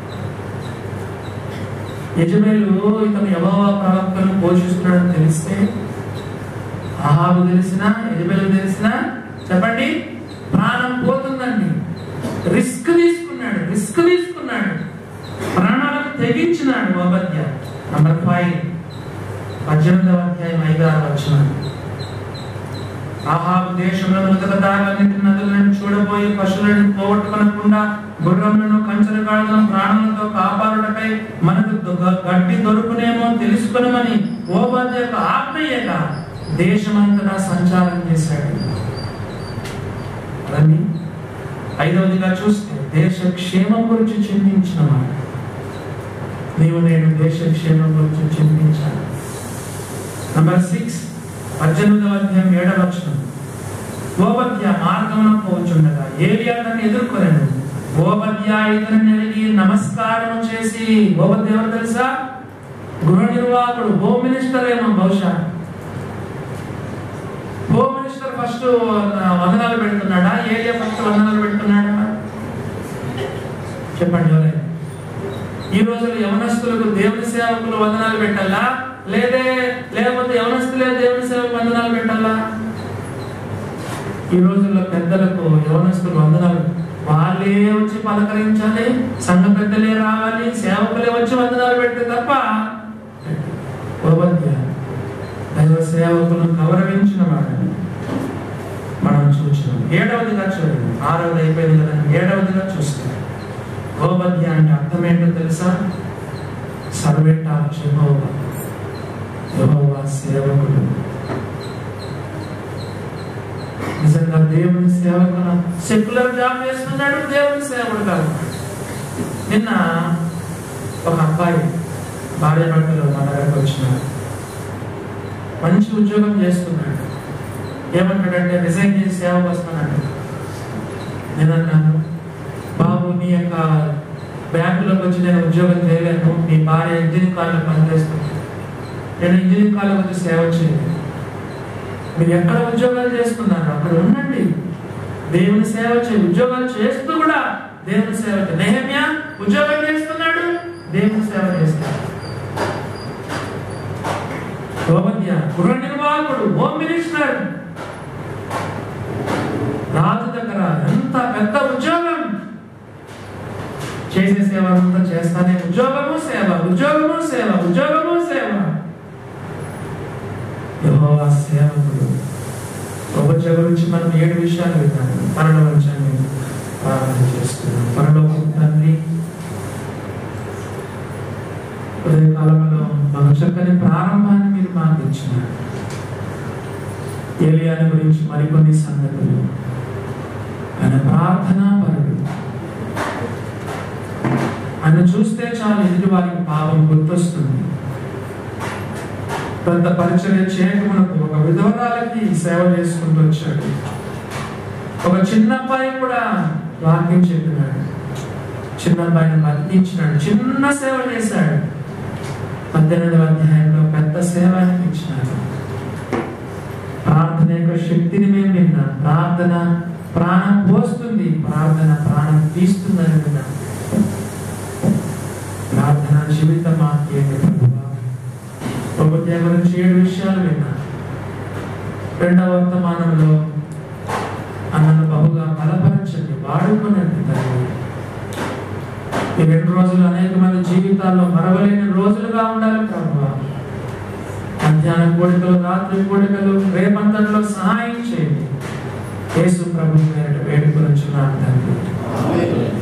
Speaker 1: యెజబెలు ఇతను యెహోవా ప్రవక్తను పోషిస్తున్నాడని తెలిస్తే, ఆహాబు తెలిసినా యెజబెలు తెలిసినా చెప్పండి ప్రాణం పోతుందండి. రిస్క్ తీసుకున్నాడు, రిస్క్ తీసుకున్నాడు, ప్రాణాలకు తెగించినాడు ఓబద్య. నంబర్ ఫైవ్, పద్దెనిమిదవ అధ్యాయం ఐదు ఆరు వచనాలు. ఆహాబు దేశంలో మృతక దారులన్నింటి నదులను చూడబోయి పశువులను పోగొట్టుకొనకుండా గుర్రములను కంచెల కాళ్ళను ప్రాణాలతో కాపాడుటకై మనకు గడ్డి దొరుకునేమో తెలుసుకునమని ఓబద్య యొక్క ఆజ్ఞయక దేశమంతటా సంచారం చేశాడు. అదండి. ఐదవదిగా చూస్తే దేశ క్షేమం గురించి చింతించిన వాడు. నీవు నేను దేశ క్షేమం గురించి చింతించాను. నంబర్ సిక్స్, పద్దెనిమిదవ అధ్యాయం ఏడవ వచనం. ఓబద్య మార్గమున పోచుండగా ఏలియా తనని ఎదుర్కొనెను. ఓబద్య ఇతనిని ఎరిగి నమస్కారం చేసి, ఓబద్య ఎవరు తెలుసా? గృహ నిర్వాహకుడు, హోమ్ మినిస్టర్ ఏమో బహుశా. హోమ్ మినిస్టర్ ఫస్ట్ వందనాలు పెడుతున్నాడా? ఏలియా ఫస్ట్ వందనాలు పెడుతున్నాడా? చెప్పండి ఎవరైనా. ఈ రోజుల్లో యవనస్తులకు దేవుని సేవకులు వందనాలు పెట్టాలా, లేదే లేకపోతే యవనస్తులే దేవుని సేవకు వందనాలు పెట్టాలా? ఈ రోజుల్లో పెద్దలకు యవనస్తులు వందనాలు వాళ్ళే వచ్చి పలకరించాలి, సంఘ పెద్దలే రావాలి, సేవకులే వచ్చి వందనాలు పెడితే తప్ప. ఓబద్య దైవ సేవకులను గౌరవించిన వాడని మనం చూస్తున్నాం. ఏడవదిగా చూడండి, ఆరవది అయిపోయింది కదా, ఏడవదిగా చూస్తాం. ఓబద్య అంటే అర్థం ఏంటో తెలుసా? సర్వెంట్ ఆఫ్ యెహోవా, యెహోవా సేవకుడు. నిజంగా దేవుని సేవకుడు. సెక్యులర్ జాబ్ చేస్తున్నాడు, దేవుని సేవకుడు కాదు. నిన్న ఒక అబ్బాయి భార్య భర్తలు మా దగ్గరకు వచ్చినాడు. మంచి ఉద్యోగం చేస్తున్నాడు. ఏమంటాడంటే రిజైన్ చేసి సేవకు వస్తున్నాడు. నేను అన్నాను, బాబు నీ యొక్క బ్యాంకులోకి వచ్చి నేను ఉద్యోగం చేయలేను, నీ భార్య ఇంజనీరింగ్ కాలేజీలో పనిచేస్తుంది, నేను ఇంజనీరింగ్ కాలేజీకి వచ్చి సేవ చేయలేదు. మీరు ఎక్కడ ఉద్యోగాలు చేస్తున్నారు అక్కడ ఉండండి, దేవుని సేవ చేయ. ఉద్యోగాలు చేస్తూ కూడా దేవుని సేవ. నెహెమ్యా ఉద్యోగం చేస్తున్నాడు, దేవుని సేవ చేస్తాడు. ఓబద్య గృహ నిర్వాహకుడు, హోమ్ మినిస్టర్, రాజు దగ్గర ఎంత పెద్ద ఉద్యోగం, చేసే సేవ అంతా చేస్తానే. ఉద్యోగము సేవ, ఉద్యోగము సేవ, ఉద్యోగము సేవ. యెహోవా సేవకుడు. ఓబద్య గురించి మనం ఏడు విషయాలు విన్నాము. పరలోకాన్ని ప్రార్థన చేస్తున్నాం. పరలోకపు తండ్రి, ఉదయ కాలంలో మాకు చక్కని ప్రారంభాన్ని మీరు మాకు ఇచ్చినారు. ఏలియాని గురించి మరికొన్ని సంగతులు ఆయన ప్రార్థనా పరుడు. ఆయన చూస్తే చాలు ఎదుటి వారికి పాపం గుర్తొస్తుంది. కొంత పరిచర్య చేయకమునకు ఒక విధవరాలకి సేవ చేసుకుంటూ వచ్చాడు. ఒక చిన్న అబ్బాయి కూడా వాక్యం చెప్పినాడు. చిన్న అబ్బాయిని బతికించినాడు. చిన్న సేవ చేశాడు. పద్దెనిమిదవ అధ్యాయంలో పెద్ద సేవ అనిపించినాడు. ప్రార్థన యొక్క శక్తిని మేము విన్నాం. ప్రార్థన ప్రాణం పోస్తుంది, ప్రార్థన ప్రాణం తీస్తుందని విన్నాం. ప్రార్థన జీవితం మాకేమి ప్రభువా. ప్రభుత్వ గురించి ఏడు విషయాలు విన్నా. రెండవ వర్తమానంలో అన్నను బహుగా బలపరచండి, వాడుకోనండి తండ్రి. ఈ రెండు రోజులు అనేక మంది జీవితాల్లో మరవలేని రోజులుగా ఉండాలి ప్రభువా. మధ్యాహ్నం కోడికలు, రాత్రి కోడికలు, రేపంతట్లో సహాయం చేయండి. యేసు ప్రభు పేరిట వేడుకొనుచున్నాను తండ్రి.